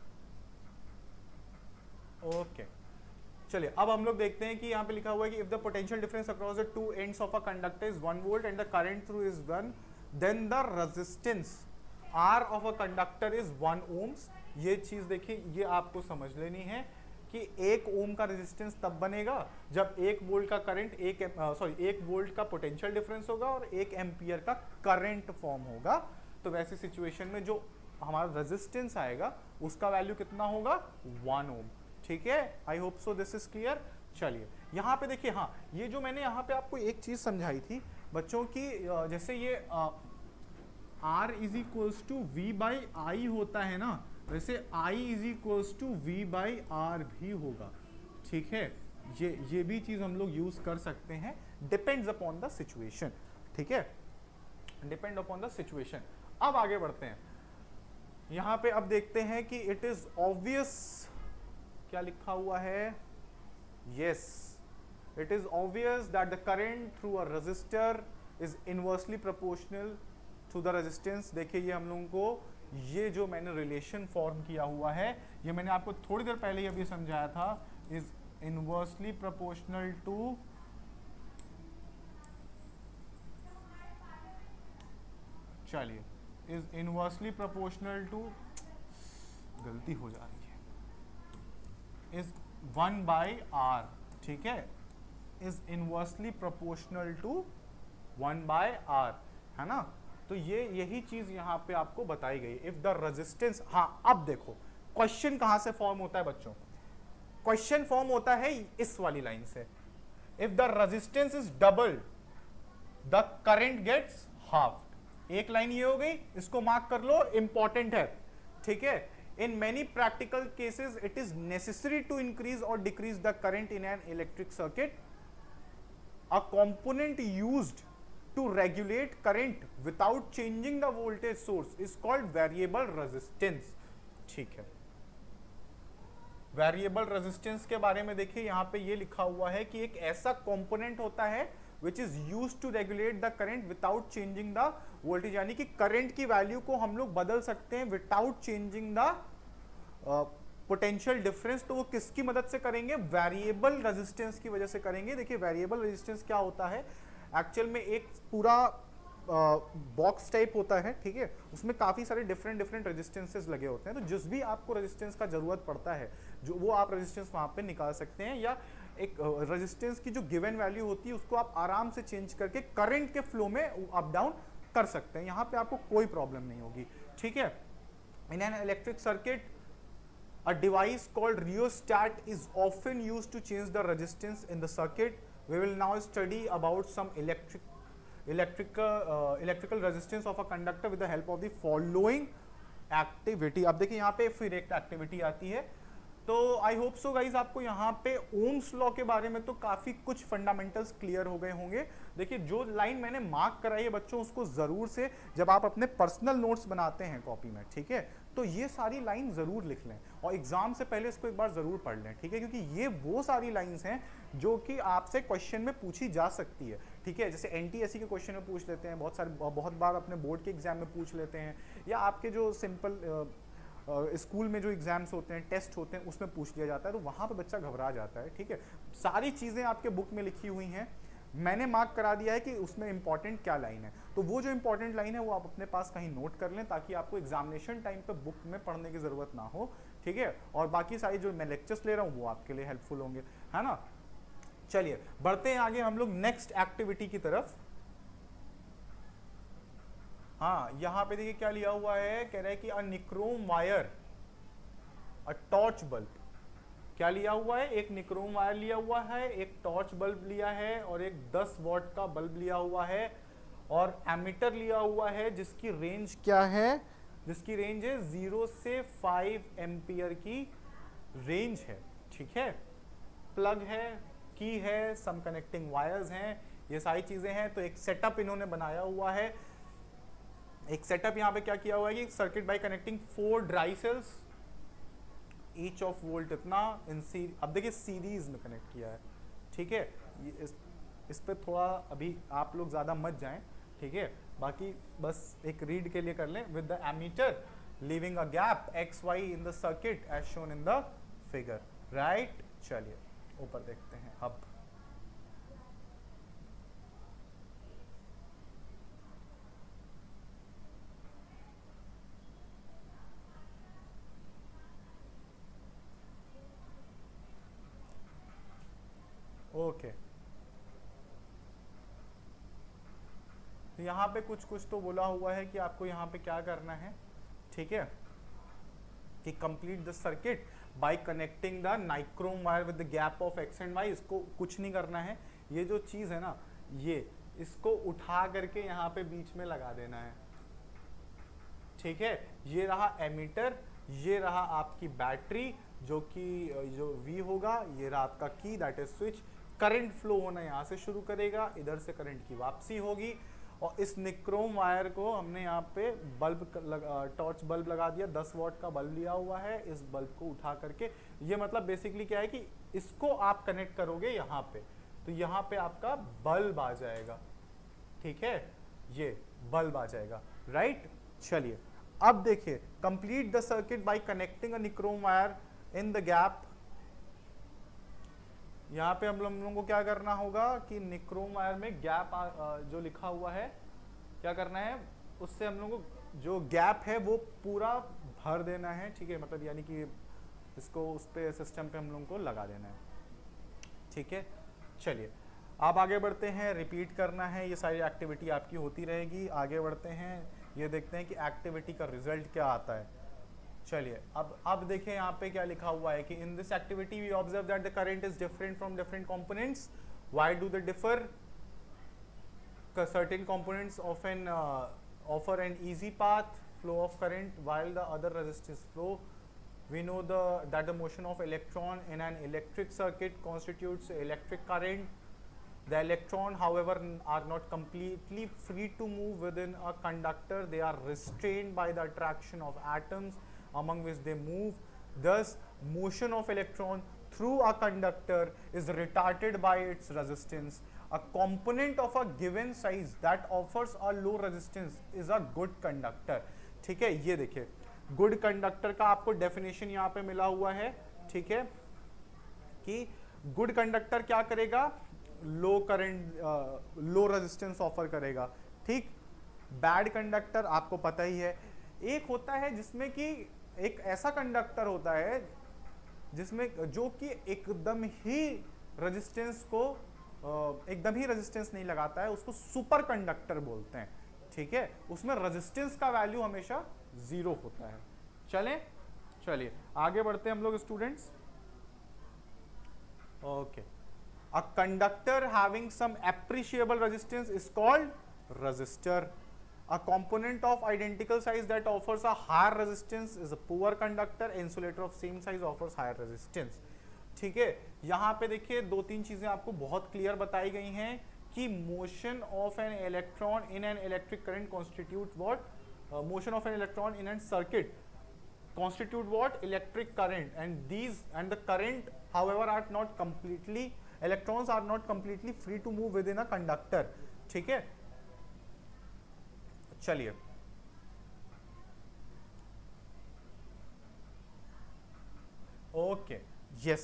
ओके चलिए अब हम लोग देखते हैं कि यहाँ पे लिखा हुआ है कि if the potential difference across the two ends of a conductor is one volt and the current through is one, then the resistance R of a conductor is one ohms. ये चीज देखिए, ये आपको समझ लेनी है कि एक ओम का रेजिस्टेंस तब बनेगा जब एक वोल्ट का करंट, एक सॉरी एक वोल्ट का पोटेंशियल डिफरेंस होगा और एक एम्पियर का करंट फॉर्म होगा। तो वैसी सिचुएशन में जो हमारा रेजिस्टेंस आएगा उसका वैल्यू कितना होगा, वन ओम, ठीक है। I hope so this is clear. चलिए यहाँ पे देखिए, हाँ ये जो मैंने यहाँ पे आपको एक चीज समझाई थी बच्चों की, जैसे ये R is equals to V by I होता है ना, वैसे I is equals to V by R भी होगा, ठीक है। ये ये भी चीज हम लोग यूज कर सकते हैं, डिपेंड्स अपॉन द सिचुएशन, ठीक है, डिपेंड अपॉन द सिचुएशन। अब आगे बढ़ते हैं, यहां पे अब देखते हैं कि इट इज ऑब्वियस, क्या लिखा हुआ है, yes it is obvious that the current through a resistor is inversely proportional to the resistance. देखिए ये हम लोगों को, ये जो मैंने रिलेशन फॉर्म किया हुआ है, ये मैंने आपको थोड़ी देर पहले ही अभी समझाया था, इज इनवर्सली प्रोपोर्शनल टू चलिए इज इनवर्सली प्रोपोर्शनल टू गलती हो जा रही है, इज वन बाई आर, ठीक है, is inversely proportional to one by R, है ना। तो ये यही चीज यहां पे आपको बताई गई। इफ द रेजिस्टेंस, हाँ अब देखो क्वेश्चन कहां से फॉर्म होता है बच्चों, क्वेश्चन फॉर्म होता है इस वाली लाइन से। If the resistance is double the current gets half. एक लाइन ये हो गई, इसको मार्क कर लो, इंपॉर्टेंट है, ठीक है। In many practical cases it is necessary to increase और decrease the current in an electric circuit. A component used to regulate current without changing the voltage source is called variable resistance, ठीक है। Variable resistance के बारे में देखिए, यहां पे ये लिखा हुआ है कि एक ऐसा कंपोनेंट होता है which is used to regulate the current without changing the voltage, यानी कि करंट की वैल्यू को हम लोग बदल सकते हैं without changing the potential difference. तो वो किसकी मदद से करेंगे, वेरिएबल रेजिस्टेंस की वजह से करेंगे। देखिए वेरिएबल रेजिस्टेंस क्या होता है, एक्चुअल में एक पूरा बॉक्स टाइप होता है, ठीक है, उसमें काफी सारे डिफरेंट डिफरेंट रेजिस्टेंसेस लगे होते हैं। तो जिस भी आपको रेजिस्टेंस का जरूरत पड़ता है, जो वो आप रेजिस्टेंस वहां पे निकाल सकते हैं, या एक रेजिस्टेंस की जो गिवन वैल्यू होती है उसको आप आराम से चेंज करके करंट के फ्लो में अप डाउन कर सकते हैं। यहाँ पे आपको कोई प्रॉब्लम नहीं होगी, ठीक है। In an electric circuit a device called rheostat is often used to change the resistance in the circuit. We will now study about some electric electrical uh, electrical resistance of a conductor with the help of the following activity. अब देखिए यहाँ पे फिर एक activity आती है। तो I hope so guys आपको यहाँ पे ओम्स लॉ के बारे में तो काफी कुछ फंडामेंटल्स क्लियर हो गए होंगे। देखिए जो लाइन मैंने मार्क कराई है बच्चों, उसको जरूर से जब आप अपने पर्सनल नोट्स बनाते हैं कॉपी में, ठीक है, तो ये सारी लाइन जरूर लिख लें और एग्जाम से पहले इसको एक बार जरूर पढ़ लें, ठीक है, क्योंकि ये वो सारी लाइंस हैं जो कि आपसे क्वेश्चन में पूछी जा सकती है, ठीक है। जैसे एनटीएससी के क्वेश्चन में पूछ लेते हैं, बहुत सारे बहुत बार अपने बोर्ड के एग्जाम में पूछ लेते हैं, या आपके जो सिंपल स्कूल uh, में जो एग्जाम्स होते हैं, टेस्ट होते हैं, उसमें पूछ लिया जाता है, तो वहां पे बच्चा घबरा जाता है, ठीक है। सारी चीजें आपके बुक में लिखी हुई हैं, मैंने मार्क करा दिया है कि उसमें इंपॉर्टेंट क्या लाइन है। तो वो जो इंपॉर्टेंट लाइन है वो आप अपने पास कहीं नोट कर लें, ताकि आपको एग्जामिनेशन टाइम पे बुक में पढ़ने की जरूरत ना हो, ठीक है। और बाकी सारी जो मैं लेक्चर्स ले रहा हूँ वो आपके लिए हेल्पफुल होंगे, है ना। चलिए बढ़ते हैं आगे हम लोग नेक्स्ट एक्टिविटी की तरफ। हाँ, यहां पे देखिए क्या लिया हुआ है, कह रहा है कि a nichrome wire, a torch bulb. क्या लिया हुआ है, एक निक्रोम वायर लिया हुआ है, एक टॉर्च बल्ब लिया है, और एक दस वॉट का बल्ब लिया हुआ है, और एमीटर लिया हुआ है जिसकी रेंज क्या है, जिसकी रेंज है जीरो से फाइव एम्पियर की रेंज है, ठीक है। प्लग है, की है, सम कनेक्टिंग वायर्स हैं, ये सारी चीजें हैं। तो एक सेटअप इन्होंने बनाया हुआ है। एक सेटअप यहाँ पे क्या किया हुआ है कि circuit by connecting four dry cells, each of volt इतना इन सी, अब देखिए सीरीज में कनेक्ट किया है, ठीक है। इस, इस पे थोड़ा अभी आप लोग ज्यादा मत जाएं, ठीक है, बाकी बस एक रीड के लिए कर लें। With the ammeter leaving a gap X Y in the circuit as shown in the figure, right. चलिए ऊपर देखते हैं अब। Okay okay. तो यहाँ पे कुछ कुछ तो बोला हुआ है कि आपको यहाँ पे क्या करना है, ठीक है, कि complete the circuit by connecting the nichrome wire with the gap of X and Y. इसको कुछ नहीं करना है, ये जो चीज है ना, ये इसको उठा करके यहाँ पे बीच में लगा देना है, ठीक है। ये रहा एमीटर, ये रहा आपकी बैटरी जो कि जो V होगा, ये रहा आपका की that is switch. Current flow होना यहाँ से शुरू करेगा, इधर से करंट की वापसी होगी, और इस निक्रोम वायर को हमने यहाँ पे बल्ब टॉर्च बल्ब लगा दिया, दस वॉट का बल्ब लिया हुआ है। इस बल्ब को उठा करके, ये मतलब बेसिकली क्या है कि इसको आप कनेक्ट करोगे यहाँ पे, तो यहाँ पे आपका बल्ब आ जाएगा, ठीक है, ये बल्ब आ जाएगा, राइट। चलिए अब देखिए, complete the circuit by connecting a nichrome wire in the gap. यहाँ पे हम लोगों को क्या करना होगा कि निक्रोम वायर में गैप जो लिखा हुआ है, क्या करना है, उससे हम लोगों को जो गैप है वो पूरा भर देना है, ठीक है, मतलब यानी कि इसको उस पे सिस्टम पे हम लोगों को लगा देना है, ठीक है। चलिए आप आगे बढ़ते हैं, रिपीट करना है, ये सारी एक्टिविटी आपकी होती रहेगी। आगे बढ़ते हैं, ये देखते हैं कि एक्टिविटी का रिजल्ट क्या आता है। चलिए अब अब देखें यहाँ पे क्या लिखा हुआ है कि in this activity we observe that the current is different from different components. Why do they differ? Certain components often uh, offer an easy path flow of current while the other resistors flow. We know the that the motion of electron in an electric circuit constitutes electric current. The electron, however, are not completely free to move within a conductor. They are restrained by the attraction of atoms among which they move. Thus, motion of electron through a conductor is retarded by its resistance. A component of a given size that offers a low resistance is a good conductor. ठीक है, ये देखिए good conductor का आपको definition यहाँ पे मिला हुआ है, ठीक है, कि गुड कंडक्टर क्या करेगा? Low current, low resistance offer करेगा, ठीक। बैड कंडक्टर आपको पता ही है, एक होता है जिसमें कि एक ऐसा कंडक्टर होता है जिसमें जो कि एकदम ही रेजिस्टेंस को एकदम ही रेजिस्टेंस नहीं लगाता है, उसको सुपर कंडक्टर बोलते हैं, ठीक है। उसमें रेजिस्टेंस का वैल्यू हमेशा जीरो होता है। चलें, चलिए आगे बढ़ते हैं हम लोग students. Okay, a conductor having some appreciable resistance is called resistor. A component of identical size that offers a higher resistance is a poor conductor. Insulator of same size offers higher resistance, ठीक है। यहाँ पे देखिए दो तीन चीजें आपको बहुत क्लियर बताई गई हैं कि motion of an electron in an electric current constitute what, motion of an electron in an circuit constitute what? Electric current, and these and the current however are not completely, electrons are not completely free to move within a conductor, ठीक है। चलिए okay, yes,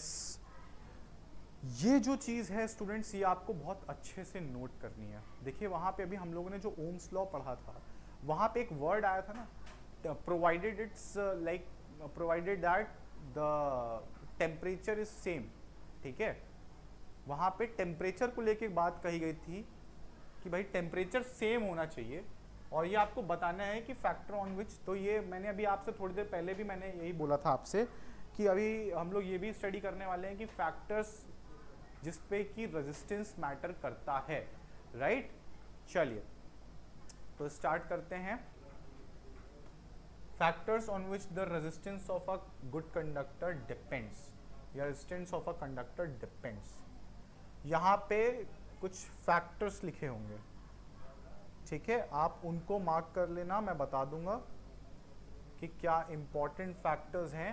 ये जो चीज है students ये आपको बहुत अच्छे से नोट करनी है। देखिए वहां पे अभी हम लोगों ने जो ओम्स लॉ पढ़ा था वहां पे एक वर्ड आया था ना, provided it's uh, like uh, provided that the temperature is same, ठीक है। वहां पे टेम्परेचर को लेके बात कही गई थी कि भाई टेम्परेचर सेम होना चाहिए, और ये आपको बताना है कि फैक्टर ऑन विच, तो ये मैंने अभी आपसे थोड़ी देर पहले भी मैंने यही बोला था आपसे कि अभी हम लोग ये भी स्टडी करने वाले हैं कि फैक्टर्स जिस पे कि रेजिस्टेंस मैटर करता है, राइट। चलिए तो स्टार्ट करते हैं। Factors on which the resistance of a good conductor depends, या resistance of a conductor depends। यहाँ पे कुछ factors लिखे होंगे, ठीक है, आप उनको मार्क कर लेना, मैं बता दूंगा कि क्या important factors हैं।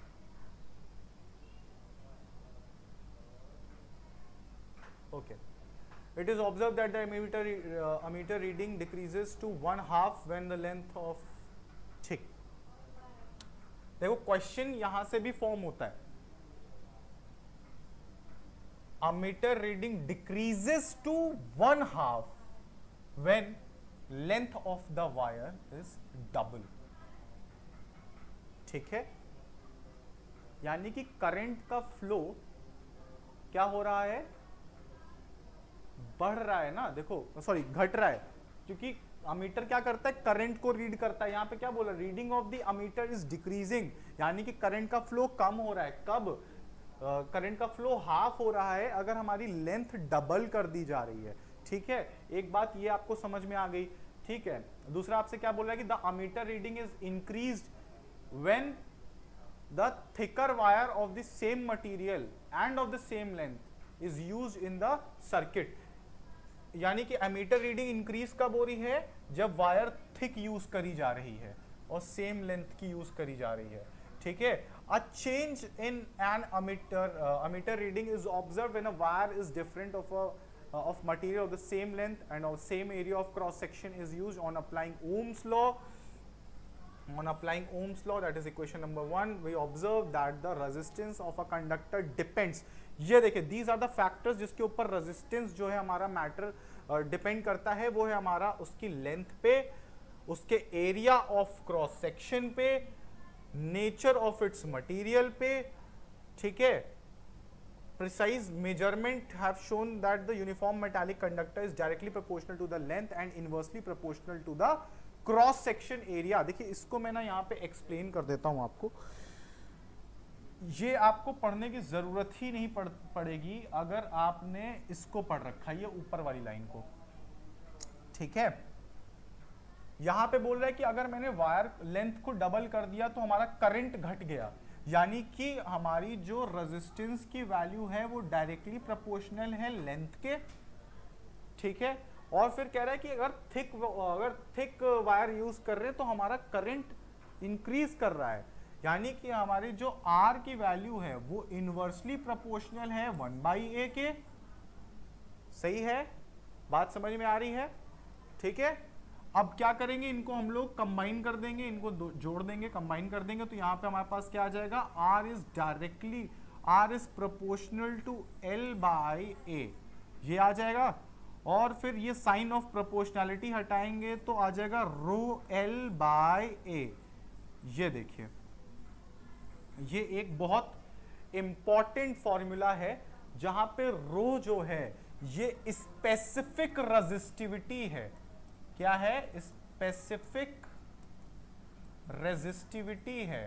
Okay, it is observed that the ammeter uh, ammeter reading decreases to one half when the length of, ठीक, देखो क्वेश्चन यहां से भी फॉर्म होता है, ammeter reading decreases to one half when length of the wire is double, ठीक है। यानी कि करंट का फ्लो क्या हो रहा है? बढ़ रहा है ना, देखो सॉरी घट रहा है, क्योंकि अमीटर क्या करता है? करंट को रीड करता है। यहाँ पे क्या बोला? Reading of the ammeter is decreasing, यानी कि करंट का फ्लो कम हो रहा है। कब? करंट uh, का फ्लो हाफ हो रहा है अगर हमारी लेंथ डबल कर दी जा रही है, ठीक है। एक बात ये आपको समझ में आ गई, ठीक है। दूसरा आपसे क्या बोल रहा है कि the ammeter reading is increased when the thicker wire of the same material and of the same length is used in the circuit. यानी कि एमीटर रीडिंग इंक्रीज कब हो रही है? जब वायर थिक यूज करी जा रही है और सेम लेंथ की यूज करी जा रही है, ठीक है। A change in an ammeter ammeter reading is observe when a wire is different of a of material of the same length and of same area of cross section is used on applying Ohm's law. On applying Ohm's law, that is equation number one, we observe that the resistance of a conductor depends। ये देखिए, these are the factors जिसके ऊपर resistance जो है हमारा matter depend uh, करता है, वो है हमारा उसकी लेंथ पे, उसके एरिया ऑफ क्रॉस सेक्शन पे, नेचर ऑफ इट्स मटेरियल पे, ठीक है। precise measurement have shown that the uniform metallic conductor is directly proportional to the length and inversely proportional to the cross section area। देखिए इसको मैं ना यहाँ पे एक्सप्लेन कर देता हूँ आपको, ये आपको पढ़ने की जरूरत ही नहीं पड़, पड़ेगी अगर आपने इसको पढ़ रखा है, ये ऊपर वाली लाइन को, ठीक है। यहां पे बोल रहा है कि अगर मैंने वायर लेंथ को डबल कर दिया तो हमारा करंट घट गया, यानी कि हमारी जो रेजिस्टेंस की वैल्यू है वो डायरेक्टली प्रोपोर्शनल है लेंथ के, ठीक है। और फिर कह रहा है कि अगर थिक अगर थिक वायर यूज कर रहे हैं तो हमारा करंट इंक्रीज कर रहा है, यानी कि हमारी जो R की वैल्यू है वो इनवर्सली प्रोपोर्शनल है वन बाई ए के। सही है, बात समझ में आ रही है, ठीक है। अब क्या करेंगे, इनको हम लोग कंबाइन कर देंगे, इनको जोड़ देंगे, कंबाइन कर देंगे, तो यहाँ पे हमारे पास क्या आ जाएगा, R is directly R is proportional to L by A, ये आ जाएगा। और फिर ये साइन ऑफ प्रोपोर्शनैलिटी हटाएंगे तो आ जाएगा रो L बाई ए। ये देखिए, ये एक बहुत इंपॉर्टेंट फॉर्मूला है जहां पे रो जो है ये स्पेसिफिक रेजिस्टिविटी है। क्या है, स्पेसिफिक रेजिस्टिविटी है।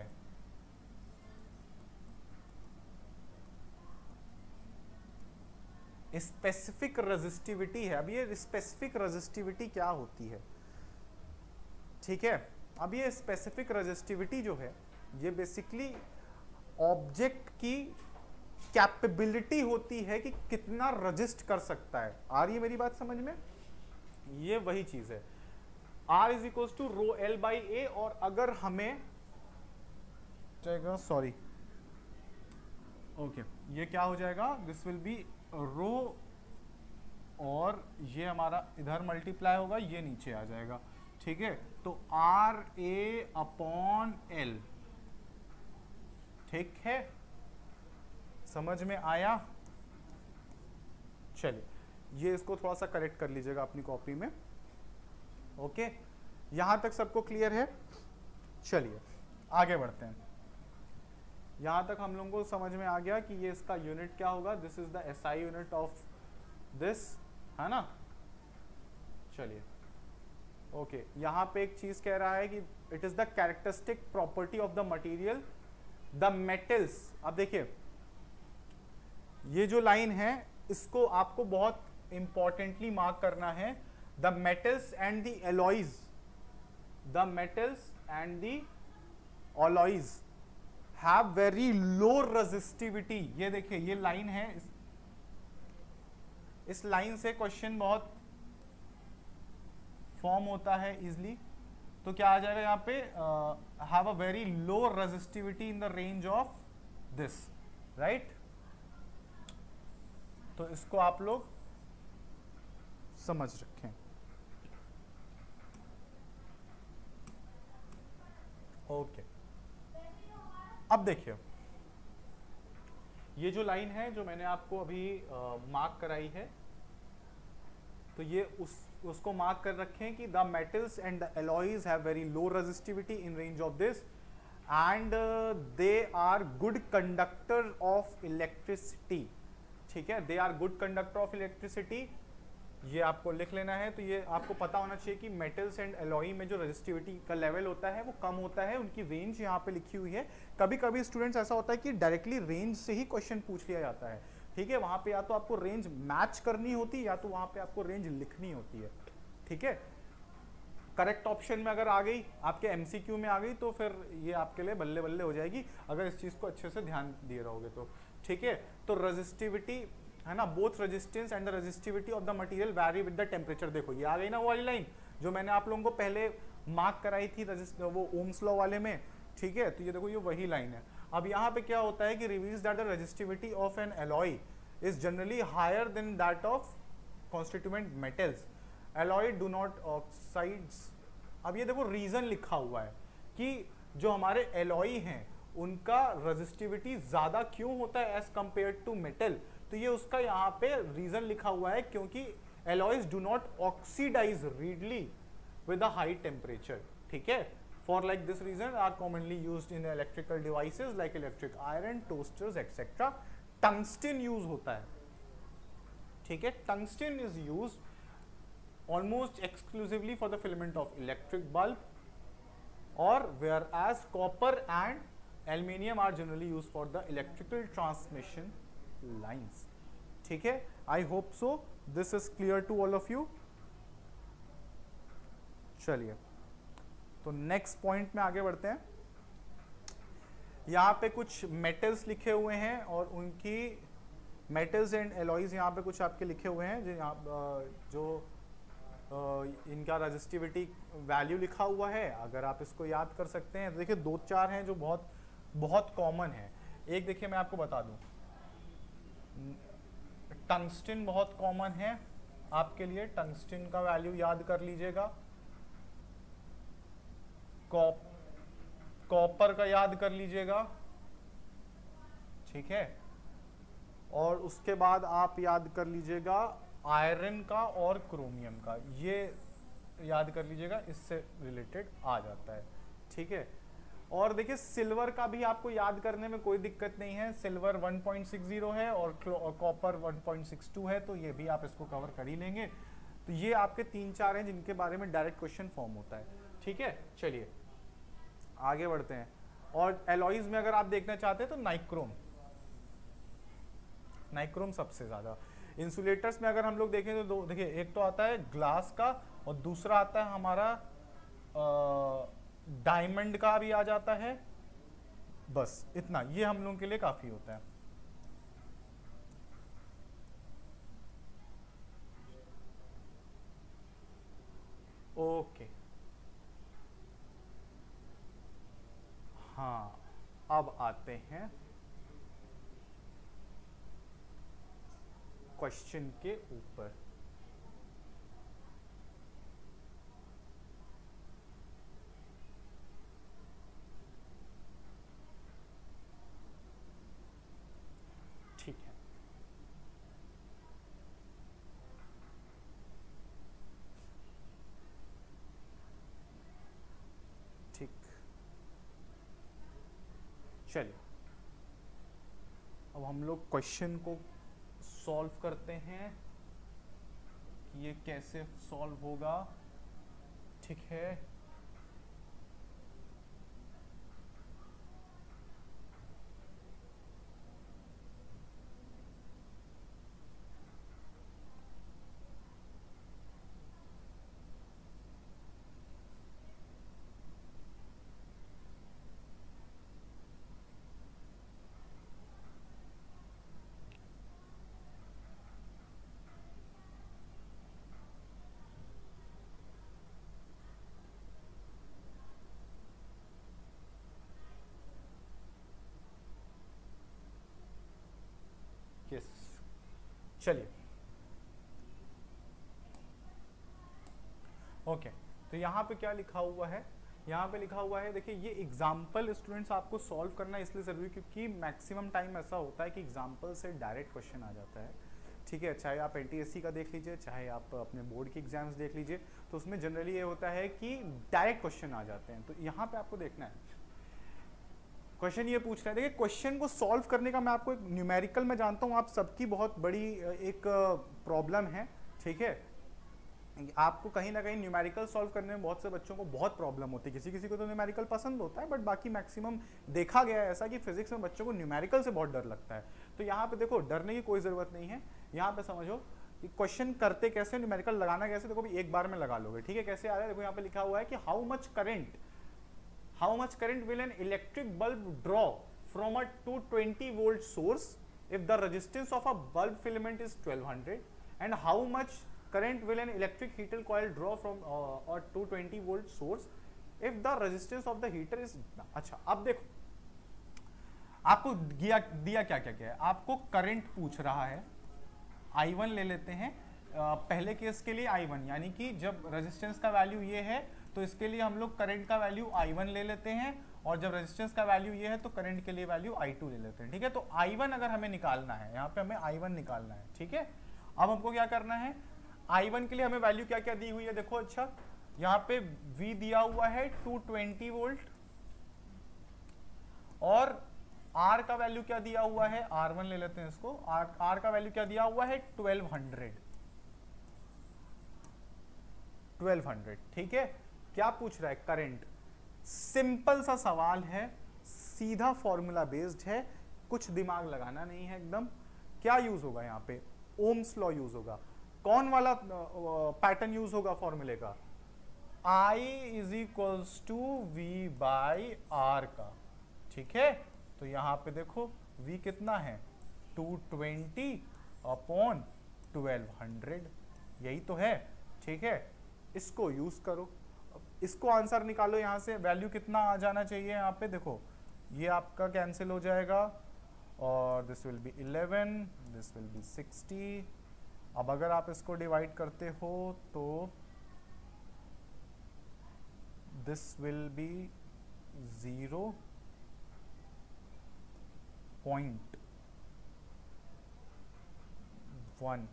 स्पेसिफिक रेजिस्टिविटी है। अब ये स्पेसिफिक रेजिस्टिविटी क्या होती है, ठीक है। अब ये स्पेसिफिक रेजिस्टिविटी जो है ये बेसिकली ऑब्जेक्ट की कैपेबिलिटी होती है कि कितना रजिस्ट कर सकता है। आ रही है मेरी बात समझ में, ये वही चीज है। R is equal to rho L by A, और अगर हमें जाएगा सॉरी ओके ये क्या हो जाएगा, दिस विल बी रो, और ये हमारा इधर मल्टीप्लाई होगा, ये नीचे आ जाएगा, ठीक है। तो आर ए अपॉन एल, ठीक है, समझ में आया। चलिए ये इसको थोड़ा सा करेक्ट कर लीजिएगा अपनी कॉपी में, ओके। यहां तक सबको क्लियर है। चलिए आगे बढ़ते हैं। यहां तक हम लोगों को समझ में आ गया कि ये इसका यूनिट क्या होगा, this is the SI unit of this, है ना। चलिए ओके, यहां पे एक चीज कह रहा है कि it is the characteristic property of the material the metals. अब देखिए ये जो लाइन है इसको आपको बहुत इंपॉर्टेंटली मार्क करना है। The metals and the alloys, the metals and the alloys have very low resistivity. ये देखिए ये लाइन है, इस, इस लाइन से क्वेश्चन बहुत फॉर्म होता है इजिली। तो क्या आ जाएगा यहाँ पे, have a very low resistivity in the range of this, right. तो इसको आप लोग समझ रखें, ओके। अब देखिए ये जो लाइन है जो मैंने आपको अभी मार्क कराई है, तो ये उस उसको मार्क कर रखें कि the metals and the alloys have very low resistivity in range of this and they are good conductor of electricity, ठीक है। They are good conductor of electricity, ये आपको लिख लेना है। तो ये आपको पता होना चाहिए कि मेटल्स एंड एलॉय में जो रेजिस्टिविटी का लेवल होता है वो कम होता है, उनकी रेंज यहाँ पे लिखी हुई है। कभी कभी स्टूडेंट्स ऐसा होता है कि डायरेक्टली रेंज से ही क्वेश्चन पूछ लिया जाता है, ठीक है। वहां पे या तो आपको रेंज मैच करनी होती है या तो वहां पे आपको रेंज लिखनी होती है, ठीक है। करेक्ट ऑप्शन में अगर आ गई, आपके एमसीक्यू में आ गई, तो फिर ये आपके लिए बल्ले बल्ले हो जाएगी अगर इस चीज को अच्छे से ध्यान दिए रहोगे तो, ठीक है। तो रेजिस्टिविटी है ना, both resistance and the resistivity of the material vary with the temperature. देखो ये आ गई ना वो वाली लाइन जो मैंने आप लोगों को पहले मार्क कराई थी वो ओम्स लॉ वाले में, ठीक है। तो ये देखो ये वही लाइन है। अब यहाँ पे क्या होता है कि reveals that the resistivity of an alloy is generally higher than that of constituent metals. Alloy do not oxides. अब ये देखो रीजन लिखा हुआ है कि जो हमारे एलॉय हैं उनका रेजिस्टिविटी ज्यादा क्यों होता है एज कंपेयर टू मेटल। तो ये उसका यहाँ पे रीजन लिखा हुआ है क्योंकि alloys do not oxidize readily, with a high temperature. ठीक है, for like this reason are commonly used in electrical devices like electric iron, toasters, et cetera. Tungsten use होता है, ठीक है, tungsten is used almost exclusively for the filament of electric bulb, or whereas copper and aluminium are generally used for the electrical transmission lines. ठीक है, I hope so this is clear to all of you. चलिए, तो next point में आगे बढ़ते हैं. यहाँ पे कुछ मेटल्स लिखे हुए हैं और उनकी मेटल्स एंड एलॉयज यहाँ पे कुछ आपके लिखे हुए हैं जो यहाँ जो इनका रेजिस्टिविटी वैल्यू लिखा हुआ है. अगर आप इसको याद कर सकते हैं, देखिए दो चार हैं जो बहुत बहुत कॉमन है. एक देखिए मैं आपको बता दूं, टंगस्टन बहुत कॉमन है आपके लिए, टंगस्टन का वैल्यू याद कर लीजिएगा. कॉप कॉपर का याद कर लीजिएगा, ठीक है. और उसके बाद आप याद कर लीजिएगा आयरन का और क्रोमियम का, ये याद कर लीजिएगा, इससे रिलेटेड आ जाता है, ठीक है. और देखिए सिल्वर का भी आपको याद करने में कोई दिक्कत नहीं है. Silver one point six zero है और copper one point six two है, तो ये भी आप इसको कवर कर ही लेंगे. तो ये आपके तीन चार हैं जिनके बारे में डायरेक्ट क्वेश्चन फॉर्म होता है, ठीक है. चलिए आगे बढ़ते हैं. और एलॉयज में अगर आप देखना चाहते हैं तो नाइक्रोम, नाइक्रोम सबसे ज्यादा. इंसुलेटर्स में अगर हम लोग देखें तो दो देखिए, एक तो आता है ग्लास का और दूसरा आता है हमारा डायमंड का भी आ जाता है. बस इतना, ये हम लोगों के लिए काफी होता है. ओके, हाँ अब आते हैं क्वेश्चन के ऊपर. ठीक है, ठीक. चलिए अब हम लोग क्वेश्चन को सॉल्व करते हैं कि ये कैसे सॉल्व होगा, ठीक है. यस, चलिए ओके. तो यहाँ पे क्या लिखा हुआ है, यहाँ पे लिखा हुआ है, देखिए ये एग्जाम्पल स्टूडेंट्स आपको सॉल्व करना इसलिए जरूरी क्योंकि मैक्सिमम टाइम ऐसा होता है कि एग्जाम्पल से डायरेक्ट क्वेश्चन आ जाता है, ठीक है. चाहे आप एनटीएससी का देख लीजिए, चाहे आप अपने बोर्ड के एग्जाम्स देख लीजिए, तो उसमें जनरली ये होता है कि डायरेक्ट क्वेश्चन आ जाते हैं. तो यहाँ पे आपको देखना है, क्वेश्चन ये पूछ रहा है. देखिए क्वेश्चन को सॉल्व करने का मैं आपको एक न्यूमेरिकल में जानता हूँ आप सबकी बहुत बड़ी एक प्रॉब्लम है, ठीक है. आपको कहीं ना कहीं न्यूमेरिकल सॉल्व करने में बहुत से बच्चों को बहुत प्रॉब्लम होती है. किसी किसी को तो न्यूमेरिकल पसंद होता है, बट बाकी मैक्सिमम देखा गया है ऐसा कि फिजिक्स में बच्चों को न्यूमेरिकल से बहुत डर लगता है. तो यहाँ पे देखो डरने की कोई जरूरत नहीं है. यहाँ पे समझो कि क्वेश्चन करते कैसे, न्यूमेरिकल लगाना कैसे. देखो एक बार में लगा लोगे, ठीक है. कैसे आ रहा है, देखो यहाँ पे लिखा हुआ है कि how much current how much current will an electric bulb draw from a two hundred twenty volt source if the resistance of a bulb filament is twelve hundred, and how much current will an electric heater coil draw from uh, a two hundred twenty volt source if the resistance of the heater is. अच्छा अब देखो आपको दिया दिया क्या क्या क्या है. आपको करंट पूछ रहा है, आई वन ले लेते हैं. uh, पहले केस के लिए आई वन, यानी कि जब रेजिस्टेंस का वैल्यू ये है तो इसके लिए हम लोग करंट का वैल्यू आई वन ले लेते हैं, और जब रेजिस्टेंस का वैल्यू ये है तो करंट के लिए वैल्यू आई टू ले लेते हैं, ठीक है. तो आई वन अगर हमें निकालना है, यहाँ पे हमें आई वन निकालना है, ठीक है. अब हमको क्या करना है, आई वन के लिए हमें वैल्यू क्या क्या दी हुई है देखो. अच्छा यहाँ पे V दिया हुआ है टू ट्वेंटी वोल्ट और R का वैल्यू क्या दिया हुआ है, आर वन ले लेते हैं इसको, R, R का वैल्यू क्या दिया हुआ है ट्वेल्व हंड्रेड, ट्वेल्व हंड्रेड। ठीक है, क्या पूछ रहा है, करंट। सिंपल सा सवाल है, सीधा फॉर्मूला बेस्ड है, कुछ दिमाग लगाना नहीं है एकदम। क्या यूज होगा यहाँ पे, ओम्स लॉ यूज होगा। कौन वाला पैटर्न यूज होगा फॉर्मूले का, I is equals to V by R का। ठीक है, तो यहां पे देखो V कितना है two twenty upon twelve hundred, यही तो है। ठीक है, इसको यूज करो, इसको आंसर निकालो, यहां से वैल्यू कितना आ जाना चाहिए। यहाँ पे देखो ये आपका कैंसिल हो जाएगा और this will be eleven, this will be sixty. अब अगर आप इसको डिवाइड करते हो तो this will be zero point one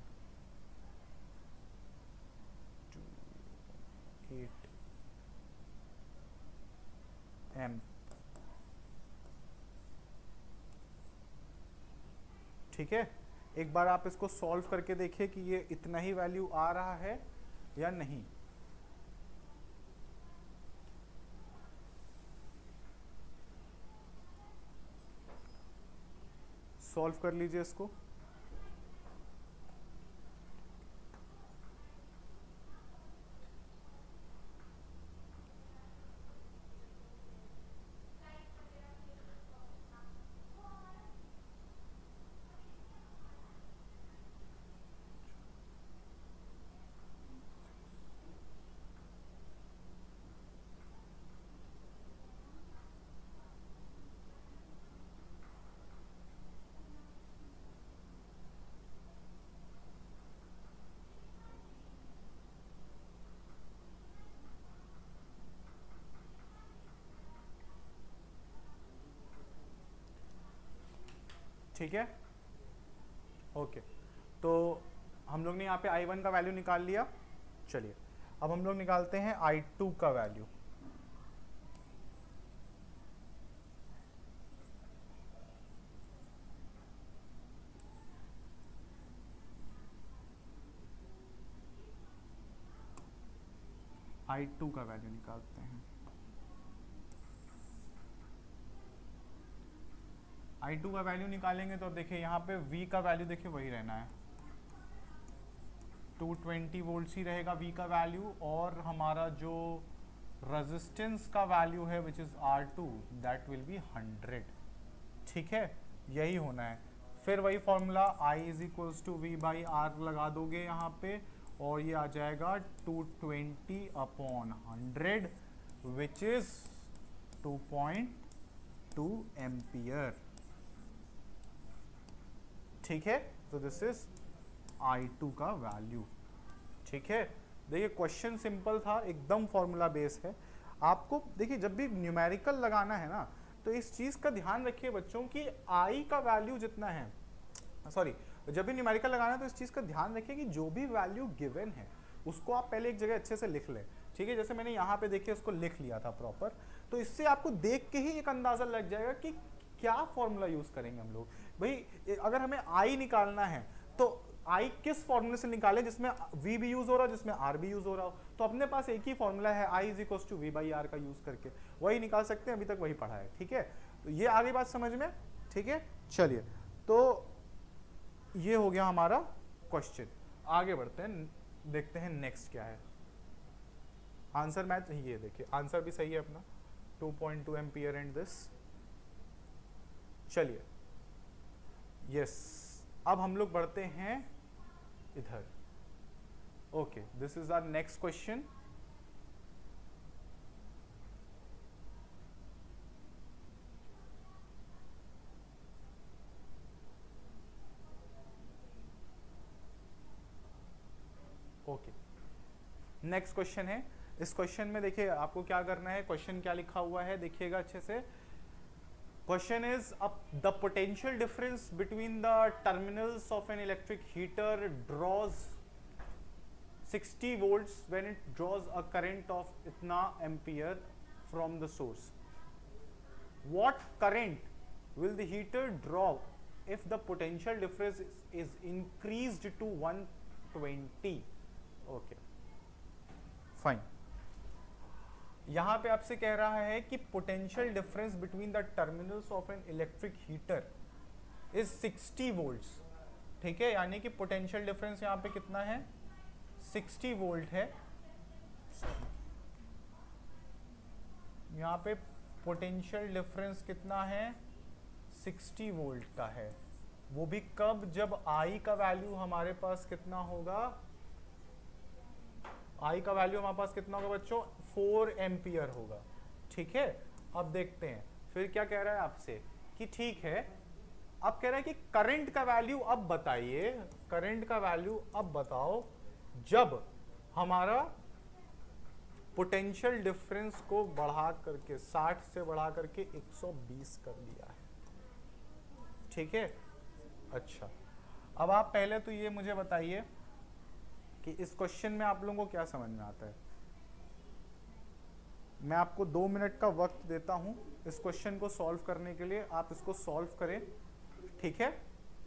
two eight m. ठीक है, एक बार आप इसको सॉल्व करके देखिए कि ये इतना ही वैल्यू आ रहा है या नहीं। सॉल्व कर लीजिए इसको। ठीक है, ओके, तो हम लोग ने यहाँ पे आई वन का वैल्यू निकाल लिया। चलिए अब हम लोग निकालते हैं आई टू का वैल्यू। आई टू का वैल्यू निकालते हैं। आई टू का वैल्यू निकालेंगे तो देखिए यहाँ पे V का वैल्यू देखिए वही रहना है, टू ट्वेंटी वोल्ट्स ही रहेगा V का वैल्यू, और हमारा जो रेजिस्टेंस का वैल्यू है which is R two that will be hundred. ठीक है, यही होना है। फिर वही formula I is equals to V by R लगा दोगे यहाँ पे, और ये आ जाएगा two twenty upon hundred which is two point two ampere. ठीक है, तो दिस इज आई टू का वैल्यू। ठीक है, देखिए क्वेश्चन सिंपल था, एकदम फॉर्मूला बेस है। आपको देखिए जब भी न्यूमेरिकल लगाना है ना, तो इस चीज का ध्यान रखिए बच्चों की आई का वैल्यू जितना है, सॉरी जब भी न्यूमेरिकल लगाना है तो इस चीज का ध्यान रखिए कि जो भी वैल्यू गिवन है उसको आप पहले एक जगह अच्छे से लिख लें। ठीक है, जैसे मैंने यहाँ पे देखिए उसको लिख लिया था प्रॉपर, तो इससे आपको देख के ही एक अंदाजा लग जाएगा कि क्या फॉर्मूला यूज करेंगे हम लोग। भाई अगर हमें आई निकालना है तो आई किस फॉर्मूले से निकालें जिसमें V भी यूज हो रहा हो, जिसमें R भी यूज हो रहा हो। तो अपने पास एक ही फॉर्मूला है, I is equals to V by R का यूज करके वही निकाल सकते हैं, अभी तक वही पढ़ा है। ठीक है, तो ये आगे बात समझ में। ठीक है, चलिए तो ये हो गया हमारा क्वेश्चन। आगे बढ़ते हैं, देखते हैं नेक्स्ट क्या है। आंसर मैच, ये देखिए आंसर भी सही है अपना, two point two ampere and this. चलिए यस, अब हम लोग बढ़ते हैं इधर। Okay, this is our next question. Okay, next question है। इस क्वेश्चन में देखिए आपको क्या करना है, क्वेश्चन क्या लिखा हुआ है देखिएगा अच्छे से। Question is up the potential difference between the terminals of an electric heater draws sixty volts when it draws a current of इतना ampere from the source. What current will the heater draw if the potential difference is, is increased to one twenty? Okay, fine. यहां पे आपसे कह रहा है कि potential difference between the terminals of an electric heater is sixty volts. ठीक है, यानी कि potential difference यहां पे कितना है, sixty volt है. यहां पे potential difference कितना है, सिक्सटी वोल्ट का है. वो भी कब, जब आई का वैल्यू हमारे पास कितना होगा, आई का वैल्यू हमारे पास कितना होगा बच्चों, फोर एम्पियर होगा. ठीक है, अब देखते हैं फिर क्या कह रहा है आपसे कि ठीक है, अब कह रहा है कि करंट का वैल्यू अब बताइए, करंट का वैल्यू अब बताओ जब हमारा पोटेंशियल डिफरेंस को बढ़ा करके साठ से बढ़ा करके एक सौ बीस कर दिया है. ठीक है, अच्छा, अब आप पहले तो ये मुझे बताइए कि इस क्वेश्चन में आप लोगों को क्या समझ में आता है. मैं आपको दो मिनट का वक्त देता हूं इस क्वेश्चन को सॉल्व करने के लिए, आप इसको सॉल्व करें. ठीक है,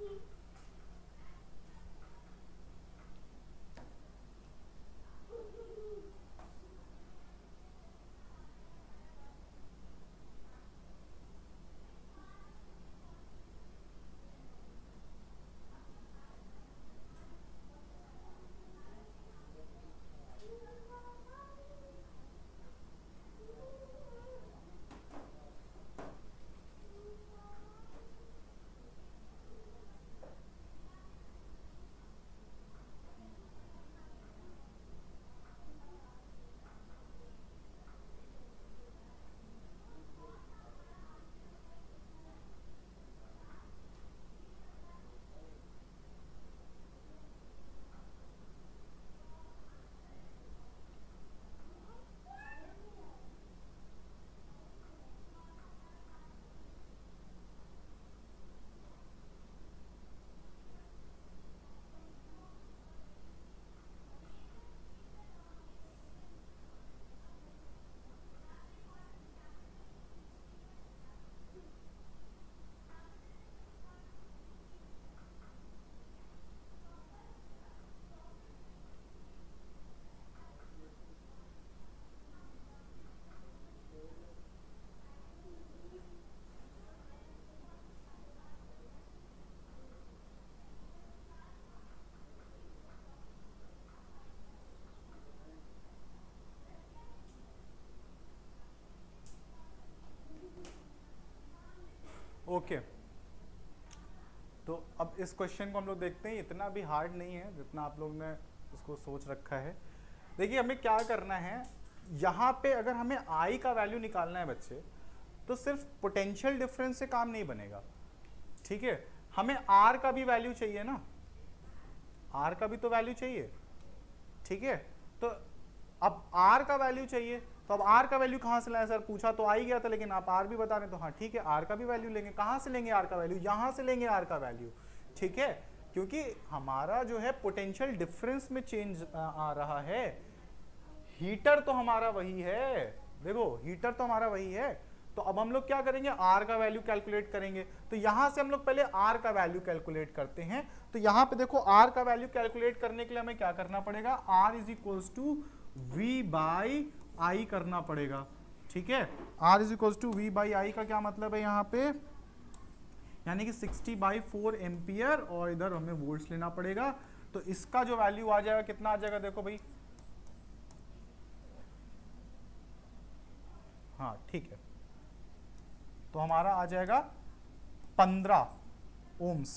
ओके. तो अब इस क्वेश्चन को हम लोग देखते हैं, इतना भी हार्ड नहीं है जितना आप लोग ने इसको सोच रखा है. देखिए हमें क्या करना है, यहाँ पे अगर हमें आई का वैल्यू निकालना है बच्चे, तो सिर्फ पोटेंशियल डिफरेंस से काम नहीं बनेगा. ठीक है, हमें आर का भी वैल्यू चाहिए ना, आर का भी तो वैल्यू चाहिए. ठीक है, तो अब आर का वैल्यू चाहिए, तो अब आर का वैल्यू कहाँ से लाए सर, पूछा तो आ ही गया था, लेकिन आप आर भी बता रहे तो हाँ ठीक है, आर का भी वैल्यू लेंगे. कहाँ से लेंगे आर का वैल्यू, यहाँ से लेंगे आर का वैल्यू. ठीक है, क्योंकि हमारा जो है पोटेंशियल डिफरेंस में चेंज आ रहा है. हीटर तो हमारा वही है, देखो हीटर तो हमारा वही है. तो अब हम लोग क्या करेंगे, आर का वैल्यू कैलकुलेट करेंगे. तो यहां से हम लोग पहले आर का वैल्यू कैलकुलेट करते हैं. तो यहां पे देखो आर का वैल्यू कैलकुलेट करने के लिए हमें क्या करना पड़ेगा, R is equals to V by I करना पड़ेगा. ठीक है, R is equals to V by I का क्या मतलब है यहाँ पे, यानी कि सिक्सटी बाई फोर एम्पियर, और इधर हमें वोल्ट्स लेना पड़ेगा. तो इसका जो वैल्यू आ जाएगा कितना आ जाएगा, देखो भाई, हाँ ठीक है, तो हमारा आ जाएगा पंद्रह ओम्स.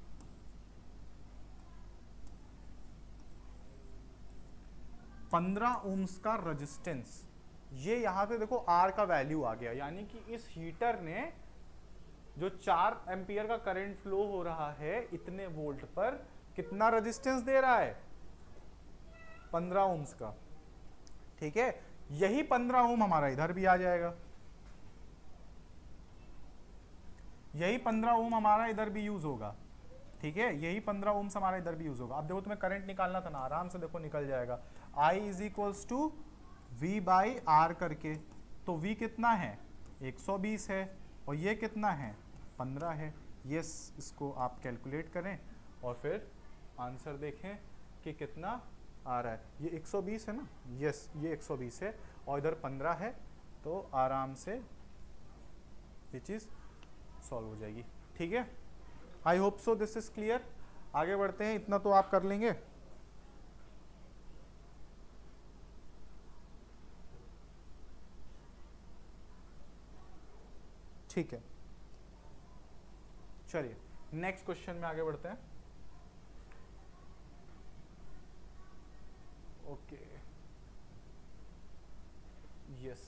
पंद्रह ओम्स का रेजिस्टेंस, ये यहां पे देखो आर का वैल्यू आ गया. यानी कि इस हीटर ने जो चार एम्पियर का करंट फ्लो हो रहा है इतने वोल्ट पर, कितना रेजिस्टेंस दे रहा है, पंद्रह ओम्स का. ठीक है, यही पंद्रह ओम हमारा इधर भी आ जाएगा, यही पंद्रह ओम हमारा इधर भी यूज होगा. ठीक है, यही पंद्रह ओम्स हमारा इधर भी यूज होगा। अब देखो तुम्हें करंट निकालना था ना, आराम से देखो निकल जाएगा। I is equals to V by R करके, तो V कितना है एक सौ बीस है और ये कितना है पंद्रह है। यस, इसको आप कैलकुलेट करें और फिर आंसर देखें कि कितना आ रहा है। ये एक सौ बीस है ना, यस ये एक सौ बीस है और इधर पंद्रह है, तो आराम से ये चीज़ सॉल्व हो जाएगी। ठीक है, I hope so this is clear. आगे बढ़ते हैं, इतना तो आप कर लेंगे। ठीक है, चलिए नेक्स्ट क्वेश्चन में आगे बढ़ते हैं। ओके, यस,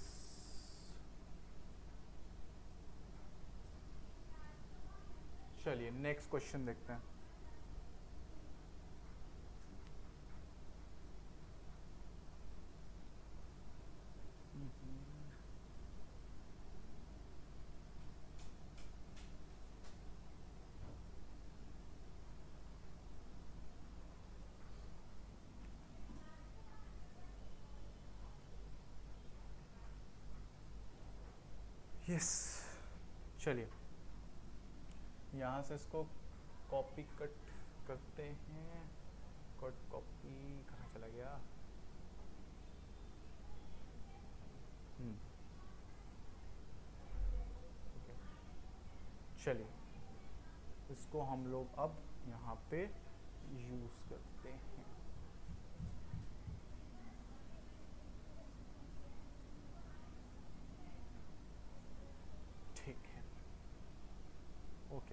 चलिए नेक्स्ट क्वेश्चन देखते हैं। यस, चलिए यहाँ से इसको कॉपी कट करते हैं। कट कॉपी कहाँ चला गया? हम्म, चलिए इसको हम लोग अब यहाँ पे यूज करते हैं। ठीक है, ओके,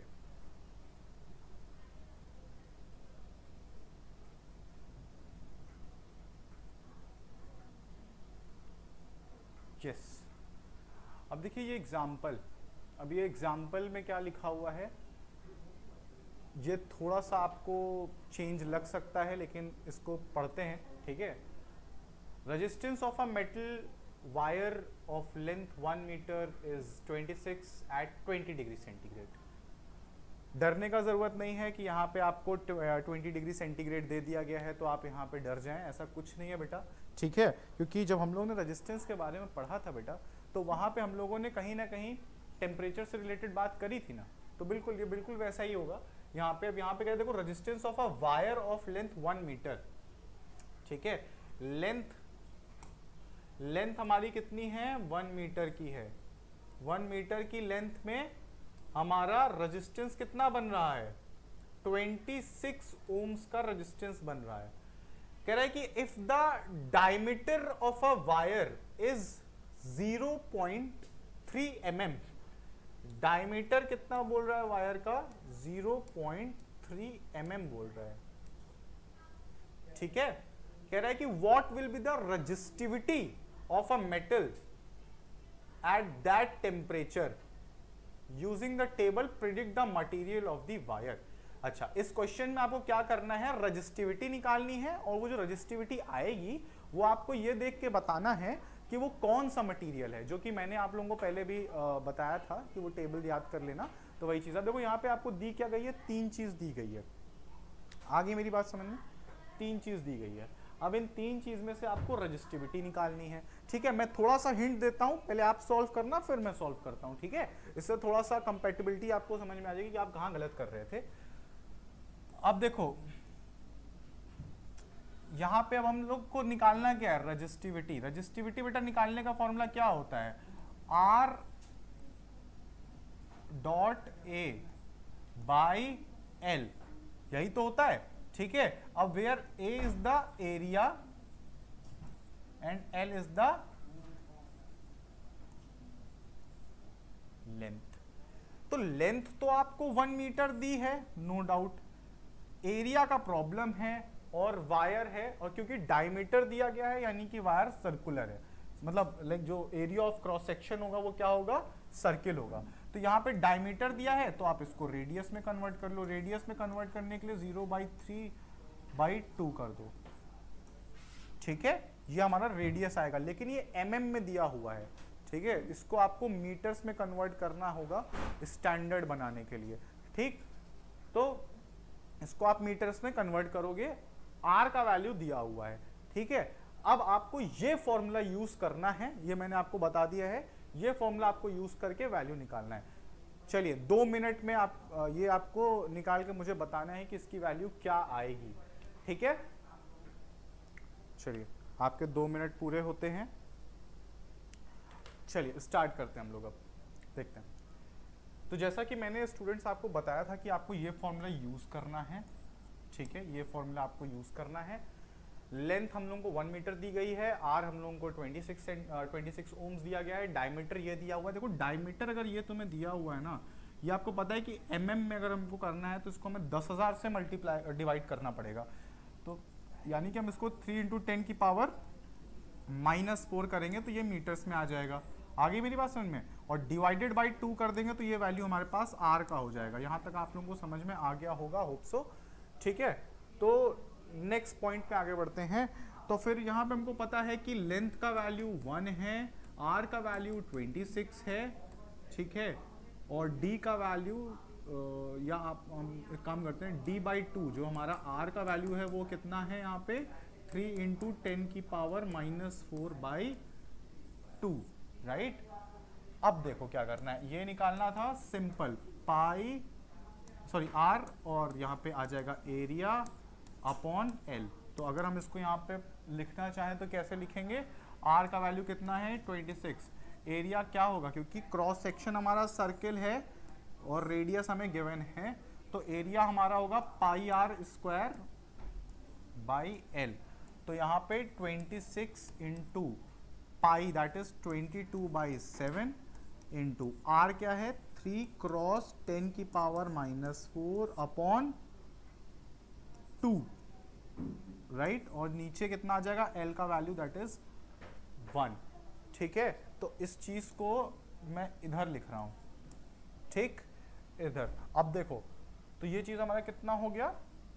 यस। अब देखिए ये एग्जाम्पल, अब ये एग्जाम्पल में क्या लिखा हुआ है, ये थोड़ा सा आपको चेंज लग सकता है लेकिन इसको पढ़ते हैं। ठीक है, resistance of a metal wire of length one metre is twenty six at twenty degree centigrade. डरने का ज़रूरत नहीं है कि यहाँ पे आपको ट्वेंटी डिग्री सेंटीग्रेड दे दिया गया है तो आप यहाँ पे डर जाएं, ऐसा कुछ नहीं है बेटा। ठीक है, क्योंकि जब हम लोगों ने रेजिस्टेंस के बारे में पढ़ा था बेटा, तो वहाँ पे हम लोगों ने कहीं ना कहीं टेम्परेचर से रिलेटेड बात करी थी ना, तो बिल्कुल ये बिल्कुल वैसा ही होगा यहाँ पे। अब यहाँ पे कहते देखो resistance of a wire of length one metre. ठीक है, लेंथ लेंथ हमारी कितनी है, वन मीटर की है। वन मीटर की लेंथ में हमारा रेजिस्टेंस कितना बन रहा है, ट्वेंटी सिक्स ओम्स का रेजिस्टेंस बन रहा है। कह रहा है कि if the diameter of a wire is zero point three m m, diameter कितना बोल रहा है वायर का, zero point three m m बोल रहा है। ठीक है, कह रहा है कि what will be the resistivity of a metal at that temperature using the table predict the material of the wire. अच्छा, इस क्वेश्चन में आपको क्या करना है, रेजिस्टिविटी निकालनी है और वो जो रेजिस्टिविटी आएगी वो आपको ये देख के बताना है कि वो कौन सा मटेरियल है, जो कि मैंने आप लोगों को पहले भी बताया था कि वो टेबल याद कर लेना। तो वही चीज़ है, देखो यहाँ पे आपको दी क्या गई है, तीन चीज़ दी गई है। आगे मेरी बात समझ में, तीन चीज़ दी गई है। अब इन तीन चीज़ में से आपको रेजिस्टिविटी निकालनी है। ठीक है, मैं थोड़ा सा हिंट देता हूँ, पहले आप सॉल्व करना फिर मैं सॉल्व करता हूँ। ठीक है, इससे थोड़ा सा कंपैटिबिलिटी आपको समझ में आ जाएगी कि आप कहाँ गलत कर रहे थे। अब देखो यहाँ पे अब हम लोग को निकालना क्या है, रेजिस्टिविटी। रेजिस्टिविटी बेटा निकालने का फॉर्मूला क्या होता है, R dot A by L, यही तो होता है। ठीक है, अब where A is the area and L is the length. तो लेंथ तो आपको वन मीटर दी है, नो डाउट। एरिया का प्रॉब्लम है और वायर है, और क्योंकि डायमीटर दिया गया है यानी कि वायर सर्कुलर है, मतलब लाइक जो एरिया ऑफ क्रॉस सेक्शन होगा वो क्या होगा, सर्किल होगा। तो यहाँ पे डायमीटर दिया है तो आप इसको रेडियस में कन्वर्ट कर लो। रेडियस में कन्वर्ट करने के लिए zero by three by two कर दो। ठीक है, ये हमारा रेडियस आएगा, लेकिन ये एम एम में दिया हुआ है। ठीक है, इसको आपको मीटर्स में कन्वर्ट करना होगा स्टैंडर्ड बनाने के लिए। ठीक, तो इसको आप मीटर्स में कन्वर्ट करोगे, आर का वैल्यू दिया हुआ है, ठीक है। अब आपको ये फॉर्मूला यूज करना है, ये मैंने आपको बता दिया है, ये फॉर्मूला आपको यूज करके वैल्यू निकालना है। चलिए दो मिनट में आप ये आपको निकाल के मुझे बताना है कि इसकी वैल्यू क्या आएगी, ठीक है। चलिए आपके दो मिनट पूरे होते हैं, चलिए स्टार्ट करते हैं हम लोग, अब देखते हैं। तो जैसा कि मैंने स्टूडेंट्स आपको बताया था कि आपको ये फॉर्मूला यूज करना है, ठीक है, ये फॉर्मूला आपको यूज करना है। लेंथ हम लोगों को वन मीटर दी गई है, आर हम लोगों को छब्बीस छब्बीस ओम्स दिया गया है, डायमीटर ये दिया हुआ है। देखो डायमीटर अगर ये तुम्हें दिया हुआ है ना, ये आपको पता है कि एम एम में अगर हमको करना है तो इसको हमें दस हजार से मल्टीप्लाई डिवाइड करना पड़ेगा। तो यानी कि हम इसको थ्री इंटू टेन की पावर माइनस फोर करेंगे तो ये मीटर्स में आ जाएगा। आगे मेरी बात समझ में, और डिवाइडेड बाई टू कर देंगे तो ये वैल्यू हमारे पास आर का हो जाएगा। यहाँ तक आप लोगों को समझ में आ गया होगा, होप सो, ठीक है। तो नेक्स्ट पॉइंट पे आगे बढ़ते हैं। तो फिर यहाँ पे हमको पता है कि लेंथ का वैल्यू वन है, आर का वैल्यू छब्बीस है, ठीक है, और डी का वैल्यू या आप हम एक काम करते हैं, डी बाई टू जो हमारा आर का वैल्यू है वो कितना है यहाँ पे थ्री इंटू टेन की power minus four by two, right. अब देखो क्या करना है, ये निकालना था सिंपल पाई सॉरी आर, और यहाँ पे आ जाएगा एरिया अपॉन एल। तो अगर हम इसको यहाँ पे लिखना चाहें तो कैसे लिखेंगे, आर का वैल्यू कितना है छब्बीस, एरिया क्या होगा, क्योंकि क्रॉस सेक्शन हमारा सर्किल है और रेडियस हमें गिवन है, तो एरिया हमारा होगा pi R square by L. तो यहाँ पे छब्बीस into pi that is twenty two by seven into R क्या है थ्री क्रॉस टेन की power minus four upon two, right, और नीचे कितना आ जाएगा एल का वैल्यू दैट इज वन, ठीक है। तो इस चीज को मैं इधर लिख रहा हूं, ठीक, इधर। अब देखो तो ये चीज हमारा कितना हो गया,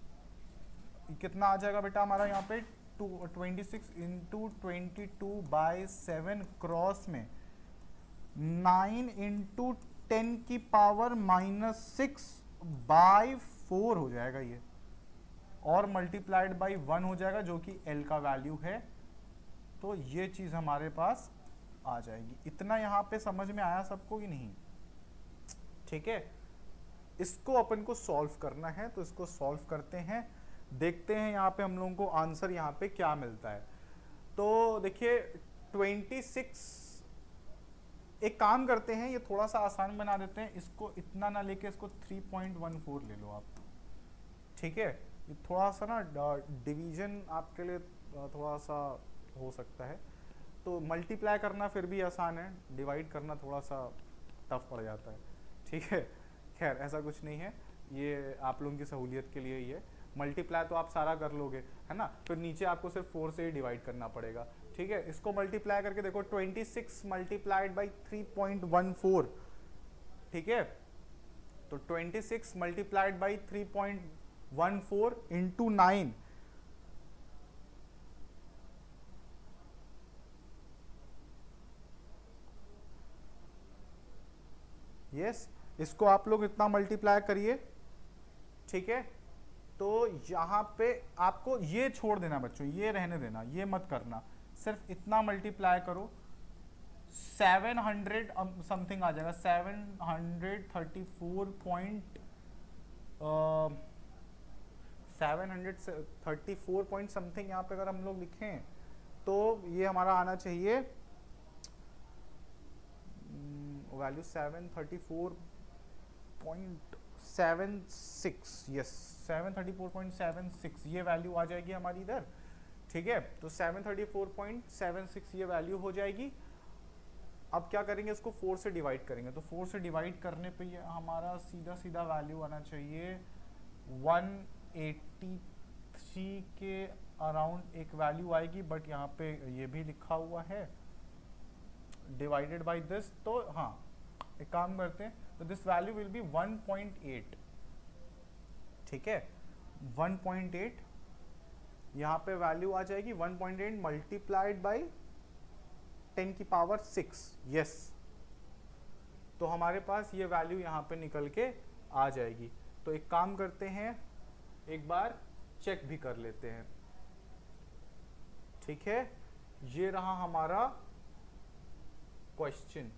कितना आ जाएगा बेटा हमारा यहाँ पे twenty six into twenty two by seven cross में नाइन इंटू टेन की power minus six by four हो जाएगा ये, और मल्टीप्लाइड बाई वन हो जाएगा जो कि एल का वैल्यू है। तो ये चीज हमारे पास आ जाएगी। इतना यहाँ पे समझ में आया सबको कि नहीं, ठीक है। इसको अपन को सॉल्व करना है, तो इसको सॉल्व करते हैं, देखते हैं यहाँ पे हम लोगों को आंसर यहाँ पे क्या मिलता है। तो देखिए छब्बीस, एक काम करते हैं, ये थोड़ा सा आसान बना देते हैं, इसको इतना ना लेके इसको थ्री पॉइंट वन फोर ले लो आप, ठीक है। ये थोड़ा सा ना डिवीजन आपके लिए थोड़ा सा हो सकता है, तो मल्टीप्लाई करना फिर भी आसान है, डिवाइड करना थोड़ा सा टफ पड़ जाता है, ठीक है। खैर ऐसा कुछ नहीं है, ये आप लोगों की सहूलियत के लिए ही है। मल्टीप्लाई तो आप सारा कर लोगे, है ना, फिर नीचे आपको सिर्फ फोर से ही डिवाइड करना पड़ेगा, ठीक है। इसको मल्टीप्लाई करके देखो, छब्बीस multiplied by three point one four, ठीक है। तो छब्बीस multiplied by three point one four into nine, yes, इसको आप लोग इतना मल्टीप्लाई करिए, ठीक है। तो यहाँ पे आपको ये छोड़ देना बच्चों, ये रहने देना, ये मत करना, सिर्फ इतना मल्टीप्लाई करो, सेवन हंड्रेड समथिंग आ जाएगा, seven hundred thirty four point seven hundred thirty four point something यहाँ पे अगर हम लोग लिखें तो ये हमारा आना चाहिए value seven thirty four point seven six, yes seven thirty four point seven six ये वैल्यू आ जाएगी हमारी इधर, ठीक है। तो seven thirty four point seven six ये वैल्यू हो जाएगी। अब क्या करेंगे, इसको फोर से डिवाइड करेंगे, तो फोर से डिवाइड करने पे ये हमारा सीधा सीधा वैल्यू आना चाहिए वन एटी थ्री के अराउंड एक वैल्यू आएगी, बट यहाँ पे ये भी लिखा हुआ है डिवाइडेड बाय दिस, तो हाँ एक काम करते हैं, तो this value will be one point eight, ठीक है, वन पॉइंट एट यहाँ पे वैल्यू आ जाएगी, one point eight multiplied by ten की पावर सिक्स, यस। तो हमारे पास ये वैल्यू यहाँ पे निकल के आ जाएगी। तो एक काम करते हैं, एक बार चेक भी कर लेते हैं। ठीक है, ये रहा हमारा क्वेश्चन।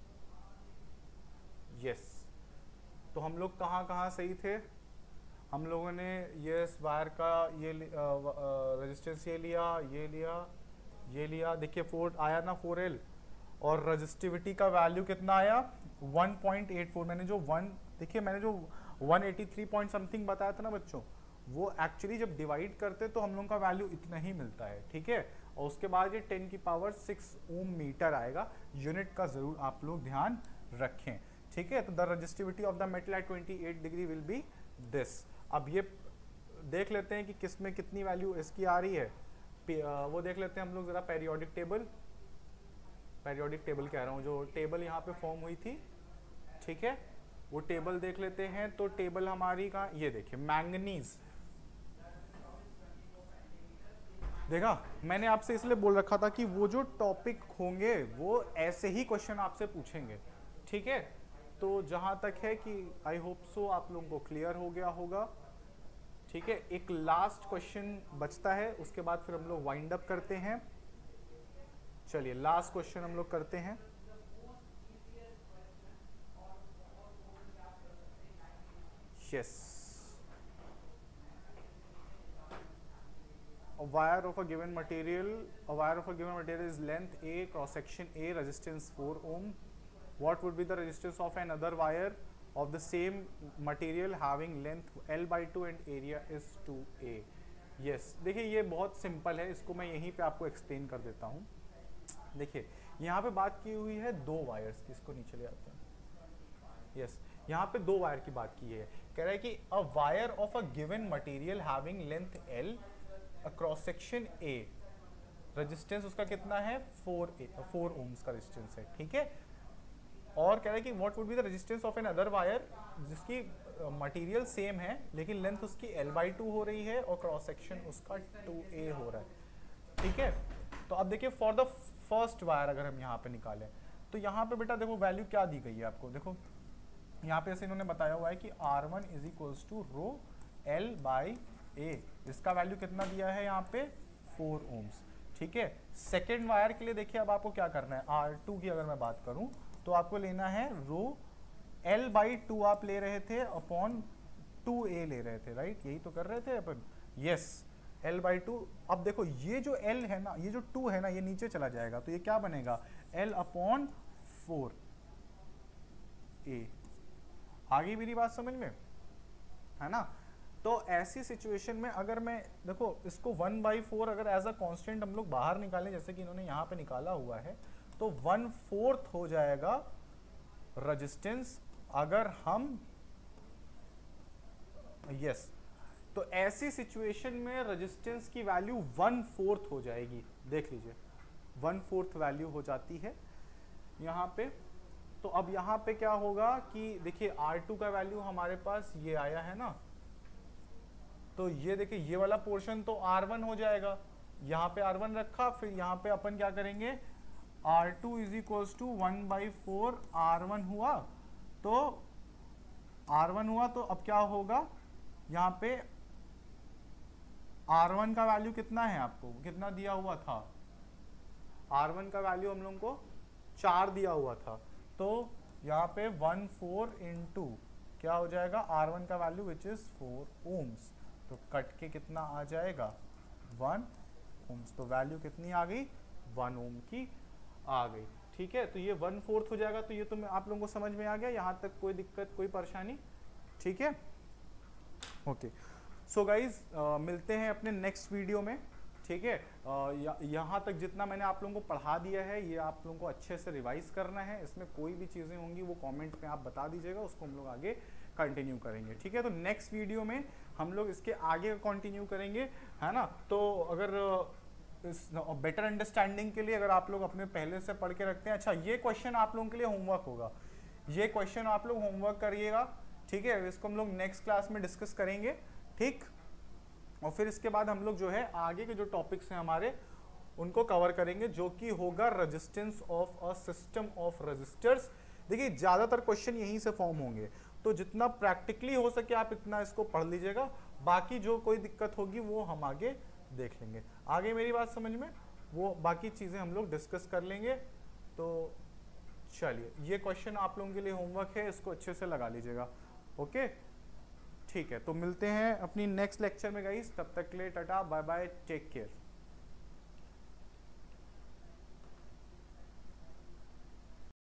यस, तो हम लोग कहाँ कहाँ सही थे? हम लोगों ने ये वायर का ये रेजिस्टेंस ये लिया, ये लिया, ये लिया, देखिए फोर आया ना फोर एल, और रजिस्टिविटी का वैल्यू कितना आया वन पॉइंट एट फोर। मैंने जो वन देखिए मैंने जो one eighty three point something बताया था ना बच्चों, वो एक्चुअली जब डिवाइड करते तो हम लोगों का वैल्यू इतना ही मिलता है। ठीक है, और उसके बाद ये टेन की पावर सिक्स ओम मीटर आएगा। यूनिट का जरूर आप लोग ध्यान रखें। ठीक है, तो the resistivity of the metal at twenty eight degree will be this. अब ये देख लेते हैं कि किस में कितनी वैल्यू इसकी आ रही है, वो देख लेते हैं हम लोग जरा। पेरियोडिक टेबल, पेरियोडिक टेबल कह रहा हूँ, जो टेबल यहाँ पे फॉर्म हुई थी, ठीक है, वो टेबल देख लेते हैं। तो टेबल हमारी का ये देखिए, मैंगनीज। देखा, मैंने आपसे इसलिए बोल रखा था कि वो जो टॉपिक होंगे वो ऐसे ही क्वेश्चन आपसे पूछेंगे। ठीक है, तो जहां तक है कि आई होप सो आप लोगों को क्लियर हो गया होगा। ठीक है, एक लास्ट क्वेश्चन बचता है, उसके बाद फिर हम लोग वाइंड अप करते हैं। चलिए लास्ट क्वेश्चन हम लोग करते हैं। Yes, a wire of a given material, a wire of a given material is length A, cross section A, resistance four ohm. What would be the resistance of another wire of the same material having length L by two and area is two A? Yes, देखिए ये बहुत simple है, इसको मैं यहीं पे आपको explain कर देता हूँ। देखिए यहाँ पे बात की हुई है दो वायर्स की, इसको नीचे ले आते हैं। यस, यहाँ पे दो वायर की बात की है। कह रहा है कि a wire of a given material having length L, cross section A, resistance उसका कितना है फोर ए फोर ओम्स का रेजिस्टेंस है। ठीक है, और कह रहा है कि what would be the resistance of another wire जिसकी मटेरियल uh, सेम है लेकिन लेंथ उसकी L बाई टू हो रही है और क्रॉस सेक्शन उसका टू ए हो रहा है। ठीक है, तो अब देखिए फॉर द फर्स्ट वायर अगर हम यहाँ पे निकालें तो यहाँ पे बेटा देखो वैल्यू क्या दी गई है आपको। देखो यहाँ पे ऐसे इन्होंने बताया हुआ है कि R one is equals to rho L by A, इसका वैल्यू कितना दिया है यहाँ पे फोर ओम्स। ठीक है, सेकेंड वायर के लिए देखिए अब आपको क्या करना है, आर टू की अगर मैं बात करूँ तो आपको लेना है रो एल बाई टू आप ले रहे थे अपॉन टू ए ले रहे थे, राइट, यही तो कर रहे थे अपन। Yes, L by two. अब देखो ये जो एल है ना, ये जो टू है ना, ये नीचे चला जाएगा तो ये क्या बनेगा एल अपॉन फोर ए। आगे मेरी बात समझ में है ना? तो ऐसी सिचुएशन में अगर मैं देखो इसको वन बाई फोर अगर एज अ कॉन्स्टेंट हम लोग बाहर निकालें जैसे कि इन्होंने यहाँ पे निकाला हुआ है तो वन फोर्थ हो जाएगा रेजिस्टेंस अगर हम यस yes, तो ऐसी सिचुएशन में रेजिस्टेंस की वैल्यू वन फोर्थ हो जाएगी। देख लीजिए वन फोर्थ वैल्यू हो जाती है यहाँ पे। तो अब यहाँ पे क्या होगा कि देखिए आर टू का वैल्यू हमारे पास ये आया है ना, तो ये देखिए ये वाला पोर्शन तो आर वन हो जाएगा, यहाँ पे आर वन रखा, फिर यहाँ पे अपन क्या करेंगे R two is equals to one by four R one हुआ। तो आर वन हुआ तो अब क्या होगा यहाँ पे आर वन का वैल्यू कितना है, आपको कितना दिया हुआ था, आर वन का वैल्यू हम लोगों को चार दिया हुआ था, तो यहाँ पे वन फोर इंटू क्या हो जाएगा आर वन का value which is four ohms, तो कट के कितना आ जाएगा वन ओम्स, तो वैल्यू कितनी आ गई वन ओम की आ गई। ठीक है, तो ये वन फोर्थ हो जाएगा। तो ये तो आप लोगों को समझ में आ गया, यहाँ तक कोई दिक्कत कोई परेशानी? ठीक है, ओके। सो गाइज मिलते हैं अपने नेक्स्ट वीडियो में। ठीक है, uh, यहाँ तक जितना मैंने आप लोगों को पढ़ा दिया है ये आप लोगों को अच्छे से रिवाइज करना है। इसमें कोई भी चीज़ें होंगी वो कमेंट में आप बता दीजिएगा, उसको हम लोग आगे कंटिन्यू करेंगे। ठीक है, तो नेक्स्ट वीडियो में हम लोग इसके आगे कंटिन्यू करेंगे, है ना। तो अगर इस बेटर अंडरस्टैंडिंग के लिए अगर आप लोग अपने पहले से पढ़ के रखते हैं, अच्छा ये क्वेश्चन आप लोगों के लिए होमवर्क होगा, ये क्वेश्चन आप लोग होमवर्क करिएगा। ठीक है, इसको हम लोग नेक्स्ट क्लास में डिस्कस करेंगे। ठीक, और फिर इसके बाद हम लोग जो है आगे के जो टॉपिक्स हैं हमारे उनको कवर करेंगे, जो कि होगा resistance of a system of resistors. देखिए ज़्यादातर क्वेश्चन यहीं से फॉर्म होंगे, तो जितना प्रैक्टिकली हो सके आप इतना इसको पढ़ लीजिएगा। बाकी जो कोई दिक्कत होगी वो हम आगे देख लेंगे। आगे मेरी बात समझ में, वो बाकी चीज़ें हम लोग डिस्कस कर लेंगे। तो चलिए, ये क्वेश्चन आप लोगों के लिए होमवर्क है, इसको अच्छे से लगा लीजिएगा। ओके, ठीक है, तो मिलते हैं अपनी नेक्स्ट लेक्चर में गाइस। तब तक के लिए tata bye bye, take care.